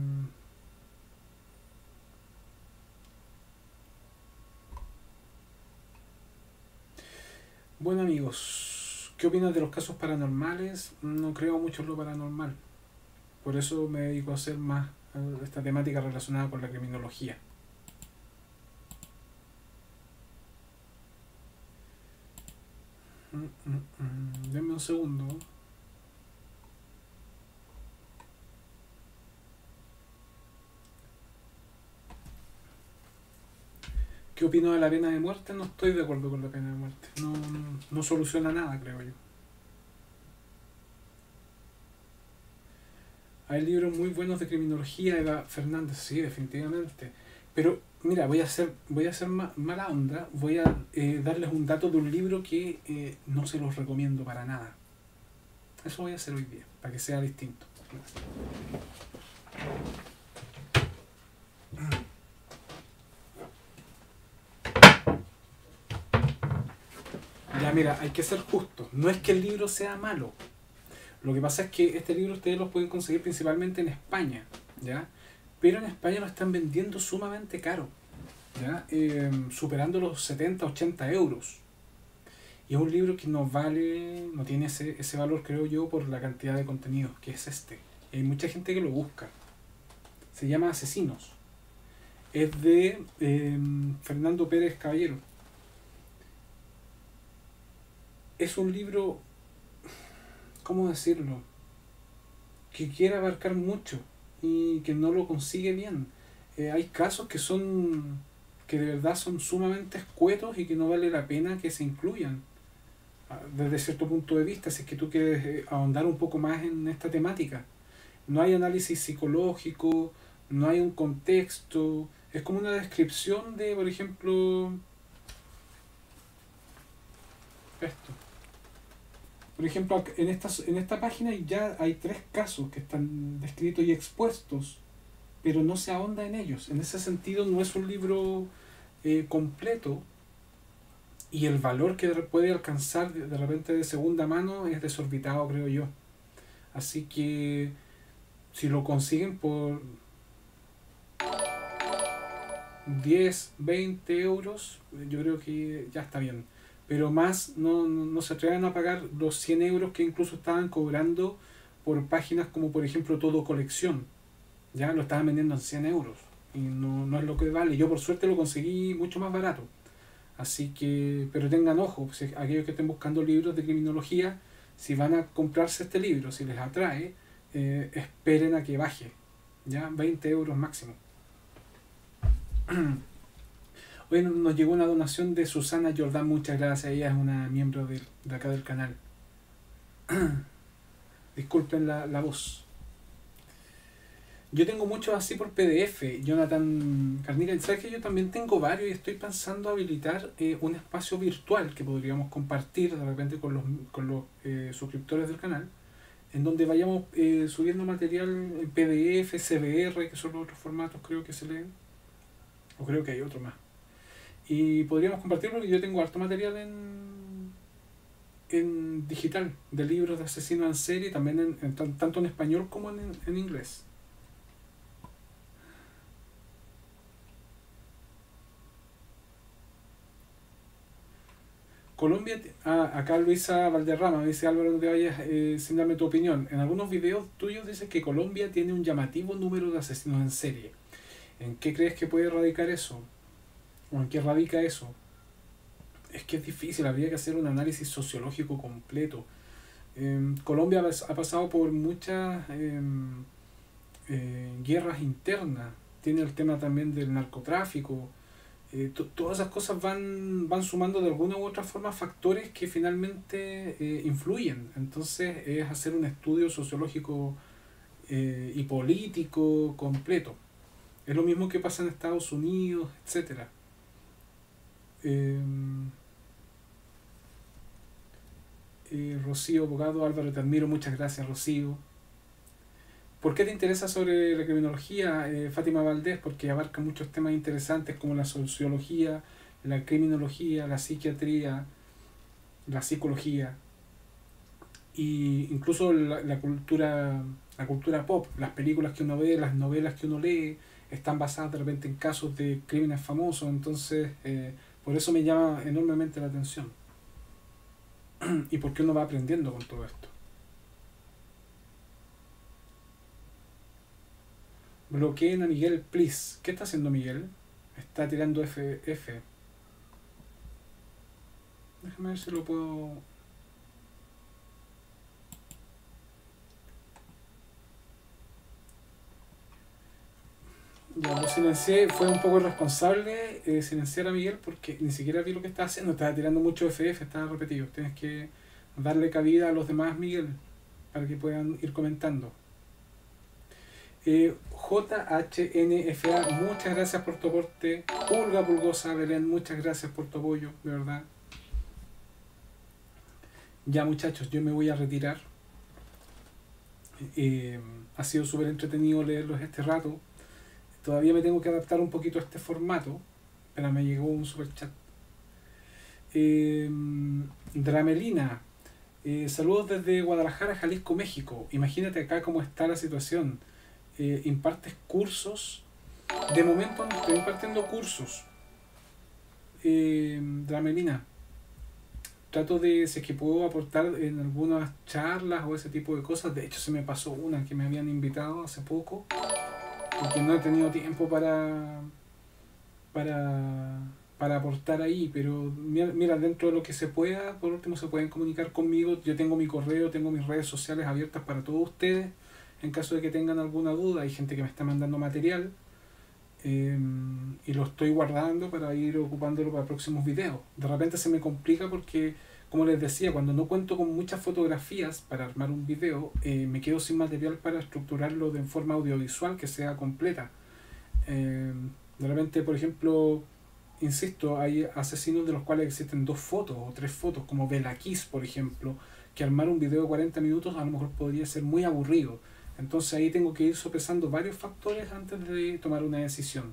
bueno amigos, ¿qué opinas de los casos paranormales? No creo mucho en lo paranormal. Por eso me dedico a hacer más esta temática relacionada con la criminología. Denme un segundo. ¿Qué opino de la pena de muerte? No estoy de acuerdo con la pena de muerte. No soluciona nada, creo yo. Hay libros muy buenos de criminología, Eva Fernández, sí, definitivamente. Pero mira, voy a hacer mala onda, voy a darles un dato de un libro que no se los recomiendo para nada. Eso voy a hacer hoy día, para que sea distinto. Ya mira, hay que ser justo. No es que el libro sea malo. Lo que pasa es que este libro ustedes lo pueden conseguir principalmente en España, ¿ya? Pero en España lo están vendiendo sumamente caro, ¿ya? Superando los 70, 80 euros. Y es un libro que no vale, no tiene ese valor, creo yo, por la cantidad de contenido que es este. Y hay mucha gente que lo busca. Se llama Asesinos. Es de Fernando Pérez Caballero. Es un libro, ¿cómo decirlo?, que quiere abarcar mucho y que no lo consigue bien. Hay casos que de verdad son sumamente escuetos y que no vale la pena que se incluyan desde cierto punto de vista, si es que tú quieres ahondar un poco más en esta temática. No hay análisis psicológico, no hay un contexto, es como una descripción de, por ejemplo, esto. Por ejemplo, en esta página ya hay 3 casos que están descritos y expuestos, pero no se ahonda en ellos. En ese sentido no es un libro completo, y el valor que puede alcanzar de repente de segunda mano es desorbitado, creo yo. Así que si lo consiguen por 10, 20 euros, yo creo que ya está bien. Pero más no se atreven a pagar los 100 euros que incluso estaban cobrando por páginas como por ejemplo Todo Colección. Ya lo estaban vendiendo en 100 euros. Y no es lo que vale. Yo por suerte lo conseguí mucho más barato. Así que, pero tengan ojo, si aquellos que estén buscando libros de criminología, si van a comprarse este libro, si les atrae, esperen a que baje. Ya, 20 euros máximo. Bueno, nos llegó una donación de Susana Jordán, muchas gracias. Ella es una miembro de acá del canal. Disculpen la voz. Yo tengo muchos así por PDF, Jonathan Carnica. ¿Sabes que yo también tengo varios y estoy pensando habilitar un espacio virtual que podríamos compartir de repente con los suscriptores del canal, en donde vayamos subiendo material en PDF, CBR, que son los otros formatos creo que se leen, o creo que hay otro más. Y podríamos compartirlo porque yo tengo harto material en digital, de libros de asesinos en serie, también tanto en español como en inglés. Colombia, acá Luisa Valderrama me dice: Álvaro, no te vayas sin darme tu opinión. En algunos videos tuyos dices que Colombia tiene un llamativo número de asesinos en serie. ¿En qué crees que puede radicar eso? ¿O en qué radica eso? Es que es difícil, habría que hacer un análisis sociológico completo. Colombia ha pasado por muchas guerras internas. Tiene el tema también del narcotráfico. Todas esas cosas van sumando de alguna u otra forma factores que finalmente influyen. Entonces es hacer un estudio sociológico y político completo. Es lo mismo que pasa en Estados Unidos, etcétera. Rocío Abogado, Álvaro, te admiro, muchas gracias, Rocío. ¿Por qué te interesa sobre la criminología, Fátima Valdés? Porque abarca muchos temas interesantes como la sociología, la criminología, la psiquiatría, la psicología, y incluso la cultura pop. Las películas que uno ve, las novelas que uno lee, están basadas de repente en casos de crímenes famosos. Entonces por eso me llama enormemente la atención. Y porque uno va aprendiendo con todo esto. Bloqueen a Miguel, please. ¿Qué está haciendo Miguel? Está tirando F. Déjame ver si lo puedo... Ya lo silencié, fue un poco irresponsable silenciar a Miguel porque ni siquiera vi lo que estaba haciendo. Estaba tirando mucho FF, estaba repetido. Tienes que darle cabida a los demás, Miguel, para que puedan ir comentando. JHNFA, muchas gracias por tu aporte. Pulga Pulgosa, Belén, muchas gracias por tu apoyo, de verdad. Ya muchachos, yo me voy a retirar. Ha sido súper entretenido leerlos este rato. Todavía me tengo que adaptar un poquito a este formato, pero me llegó un super chat. Dramelina, saludos desde Guadalajara, Jalisco, México. Imagínate acá cómo está la situación. Impartes cursos. De momento no estoy impartiendo cursos. Dramelina, trato de, si es que puedo aportar en algunas charlas o ese tipo de cosas. De hecho, se me pasó una que me habían invitado hace poco, porque no he tenido tiempo para, para aportar ahí, pero mira, dentro de lo que se pueda, por último se pueden comunicar conmigo. Yo tengo mi correo, tengo mis redes sociales abiertas para todos ustedes, en caso de que tengan alguna duda. Hay gente que me está mandando material, y lo estoy guardando para ir ocupándolo para próximos videos. De repente se me complica porque, como les decía, cuando no cuento con muchas fotografías para armar un video, me quedo sin material para estructurarlo de forma audiovisual que sea completa. De repente, por ejemplo, insisto, hay asesinos de los cuales existen 2 fotos o 3 fotos, como Belakis, por ejemplo, que armar un video de 40 minutos a lo mejor podría ser muy aburrido. Entonces ahí tengo que ir sopesando varios factores antes de tomar una decisión.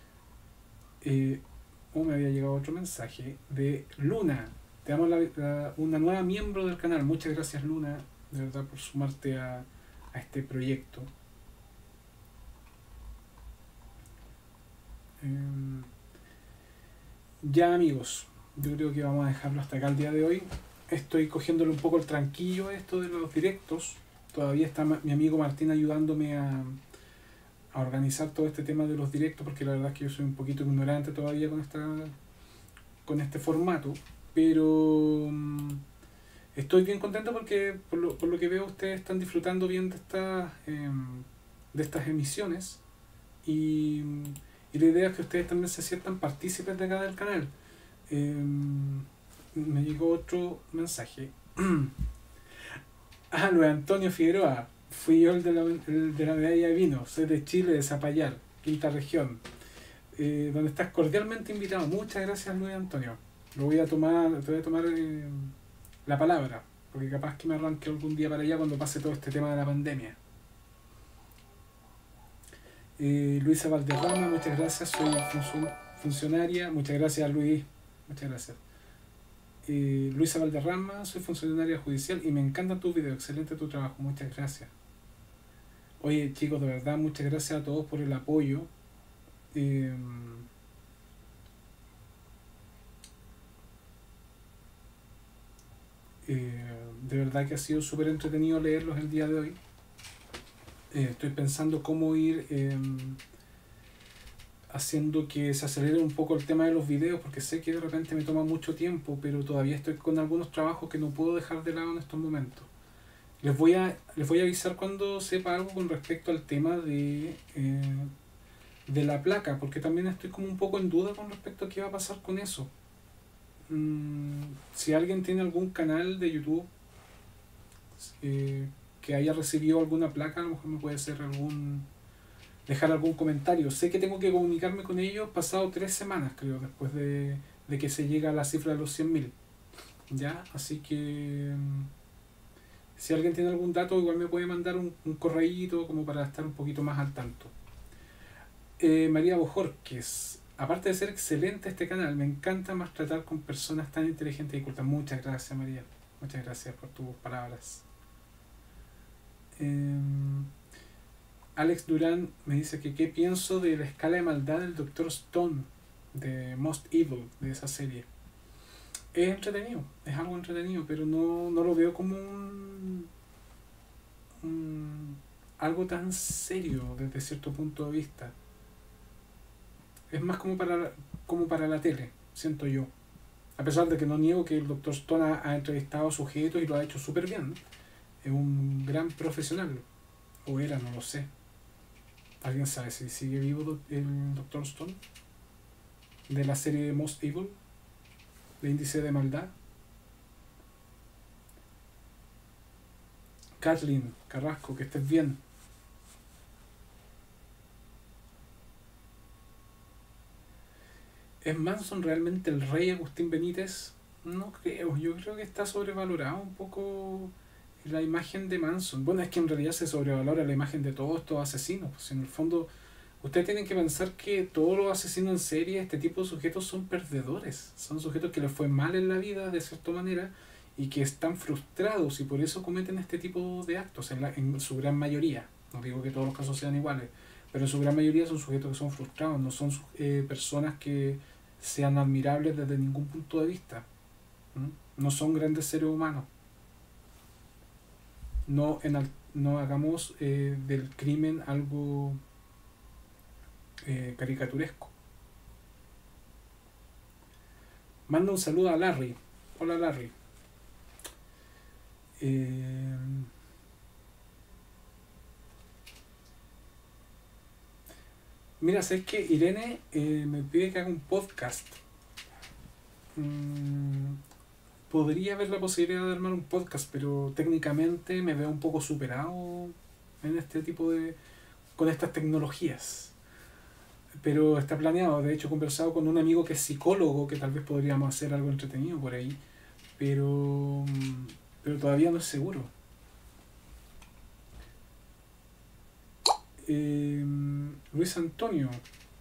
Me había llegado otro mensaje de Luna. Te damos una nueva miembro del canal. Muchas gracias, Luna, de verdad, por sumarte a este proyecto. Ya amigos, yo creo que vamos a dejarlo hasta acá el día de hoy. Estoy cogiéndole un poco el tranquillo a esto de los directos. Todavía está mi amigo Martín ayudándome a organizar todo este tema de los directos, porque la verdad es que yo soy un poquito ignorante todavía con este formato, pero estoy bien contento porque por lo que veo ustedes están disfrutando bien de estas emisiones, y, y la idea es que ustedes también se sientan partícipes de acá del canal. Me llegó otro mensaje. Luis Antonio Figueroa, fui yo el de la medalla de vino, soy de Chile, de Zapallar, quinta región, donde estás cordialmente invitado. Muchas gracias, Luis Antonio. Te voy a tomar la palabra, porque capaz que me arranque algún día para allá cuando pase todo este tema de la pandemia. Luisa Valderrama, muchas gracias, soy funcionaria. Muchas gracias, Luis, muchas gracias. Luisa Valderrama, soy funcionaria judicial y me encantan tus videos, excelente tu trabajo, muchas gracias. Oye chicos, de verdad, muchas gracias a todos por el apoyo. De verdad que ha sido súper entretenido leerlos el día de hoy. Estoy pensando cómo ir haciendo que se acelere un poco el tema de los videos, porque sé que de repente me toma mucho tiempo, pero todavía estoy con algunos trabajos que no puedo dejar de lado en estos momentos. Les voy a avisar cuando sepa algo con respecto al tema de la placa, porque también estoy como un poco en duda con respecto a qué va a pasar con eso. Si alguien tiene algún canal de YouTube que haya recibido alguna placa, a lo mejor me puede dejar algún comentario. Sé que tengo que comunicarme con ellos pasado 3 semanas, creo, después de que se llega a la cifra de los 100.000. ¿Ya? Así que si alguien tiene algún dato, igual me puede mandar un correíto como para estar un poquito más al tanto. María Bojorquez, aparte de ser excelente este canal, me encanta más tratar con personas tan inteligentes y cultas. Muchas gracias, María. Muchas gracias por tus palabras. Alex Durán me dice que qué pienso de la escala de maldad del Dr. Stone, de Most Evil, de esa serie. Es entretenido, es algo entretenido, pero no lo veo como algo tan serio desde cierto punto de vista. Es más como para la tele, siento yo. A pesar de que no niego que el Dr. Stone ha entrevistado sujetos y lo ha hecho súper bien. Es un gran profesional. O era, no lo sé. ¿Alguien sabe si sigue vivo el Dr. Stone? De la serie Most Evil, de Índice de Maldad. Kathleen Carrasco, que estés bien. ¿Es Manson realmente el rey Agustín Benítez? No creo, yo creo que está sobrevalorado un poco la imagen de Manson. Bueno, es que en realidad se sobrevalora la imagen de todos estos asesinos. Pues en el fondo, ustedes tienen que pensar que todos los asesinos en serie, este tipo de sujetos son perdedores. Son sujetos que les fue mal en la vida, de cierta manera, y que están frustrados y por eso cometen este tipo de actos, en su gran mayoría. No digo que todos los casos sean iguales, pero en su gran mayoría son sujetos que son frustrados, no son personas que sean admirables desde ningún punto de vista. No son grandes seres humanos. No hagamos del crimen algo caricaturesco. Manda un saludo a Larry. Hola Larry. Mira, sabes que Irene me pide que haga un podcast. Podría haber la posibilidad de armar un podcast, pero técnicamente me veo un poco superado en este tipo de, con estas tecnologías. Pero está planeado. De hecho, he conversado con un amigo que es psicólogo, que tal vez podríamos hacer algo entretenido por ahí, pero, pero todavía no es seguro. Luis Antonio.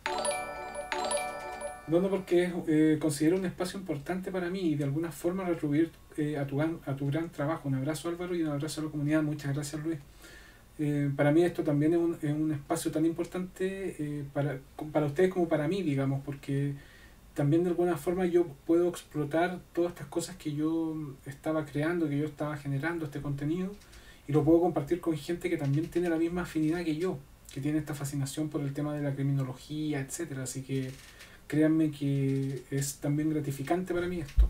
No, porque considero un espacio importante para mí y de alguna forma retribuir a tu gran trabajo. Un abrazo Álvaro y un abrazo a la comunidad. Muchas gracias Luis. Para mí esto también es un espacio tan importante para ustedes como para mí, digamos, porque también de alguna forma yo puedo explotar todas estas cosas que yo estaba creando, que yo estaba generando, este contenido, y lo puedo compartir con gente que también tiene la misma afinidad que yo, que tiene esta fascinación por el tema de la criminología, etcétera. Así que créanme que es también gratificante para mí esto.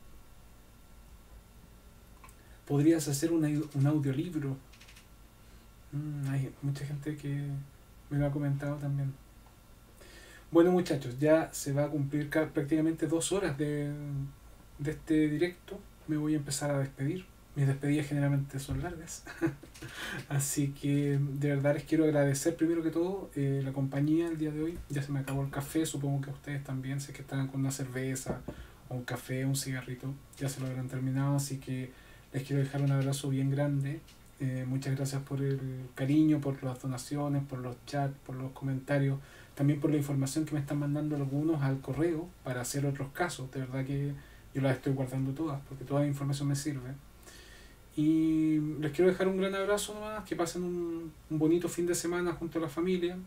Podrías hacer un audiolibro. Hay mucha gente que me lo ha comentado también. Bueno muchachos, ya se va a cumplir prácticamente 2 horas de este directo. Me voy a empezar a despedir. Mis despedidas generalmente son largas. Así que de verdad les quiero agradecer primero que todo la compañía el día de hoy. Ya se me acabó el café, supongo que a ustedes también, sé que están con una cerveza o un café, un cigarrito, ya se lo habrán terminado, así que les quiero dejar un abrazo bien grande. Muchas gracias por el cariño, por las donaciones, por los chats, por los comentarios, también por la información que me están mandando algunos al correo para hacer otros casos. De verdad que yo las estoy guardando todas, porque toda la información me sirve. Y les quiero dejar un gran abrazo nomás, que pasen un bonito fin de semana junto a la familia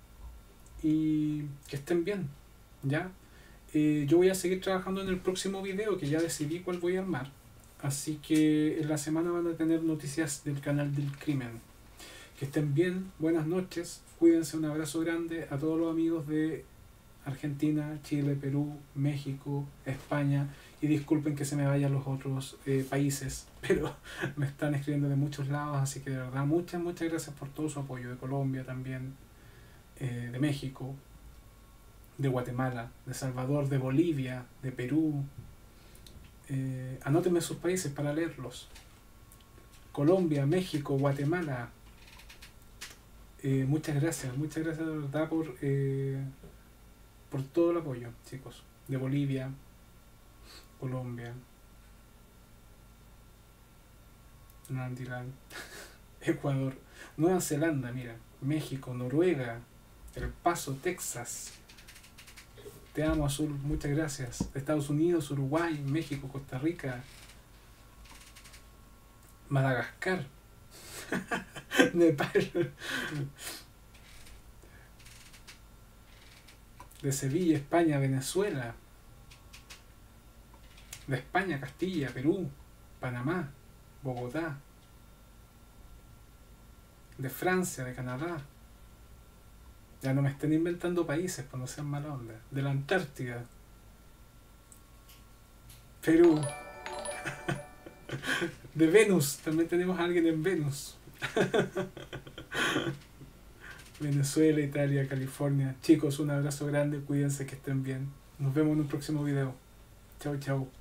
y que estén bien, ¿ya? Yo voy a seguir trabajando en el próximo video, que ya decidí cuál voy a armar. Así que en la semana van a tener noticias del canal del crimen. Que estén bien, buenas noches, cuídense, un abrazo grande a todos los amigos de Argentina, Chile, Perú, México, España, y disculpen que se me vayan los otros países, pero me están escribiendo de muchos lados, así que de verdad muchas gracias por todo su apoyo, de Colombia también, de México, de Guatemala, de Salvador, de Bolivia, de Perú. Anótenme sus países para leerlos. Colombia, México, Guatemala. Muchas gracias de verdad por todo el apoyo, chicos. De Bolivia, Colombia, Nandiland, Ecuador, Nueva Zelanda, mira, México, Noruega, El Paso, Texas. Te amo, Azul, muchas gracias. Estados Unidos, Uruguay, México, Costa Rica, Madagascar, Nepal, de Sevilla, España, Venezuela, de España, Castilla, Perú, Panamá, Bogotá, de Francia, de Canadá. Ya no me estén inventando países, pues no sean mala onda. De la Antártida, Perú, de Venus, también tenemos a alguien en Venus. Venezuela, Italia, California. Chicos, un abrazo grande, cuídense, que estén bien. Nos vemos en un próximo video. Chao, chao.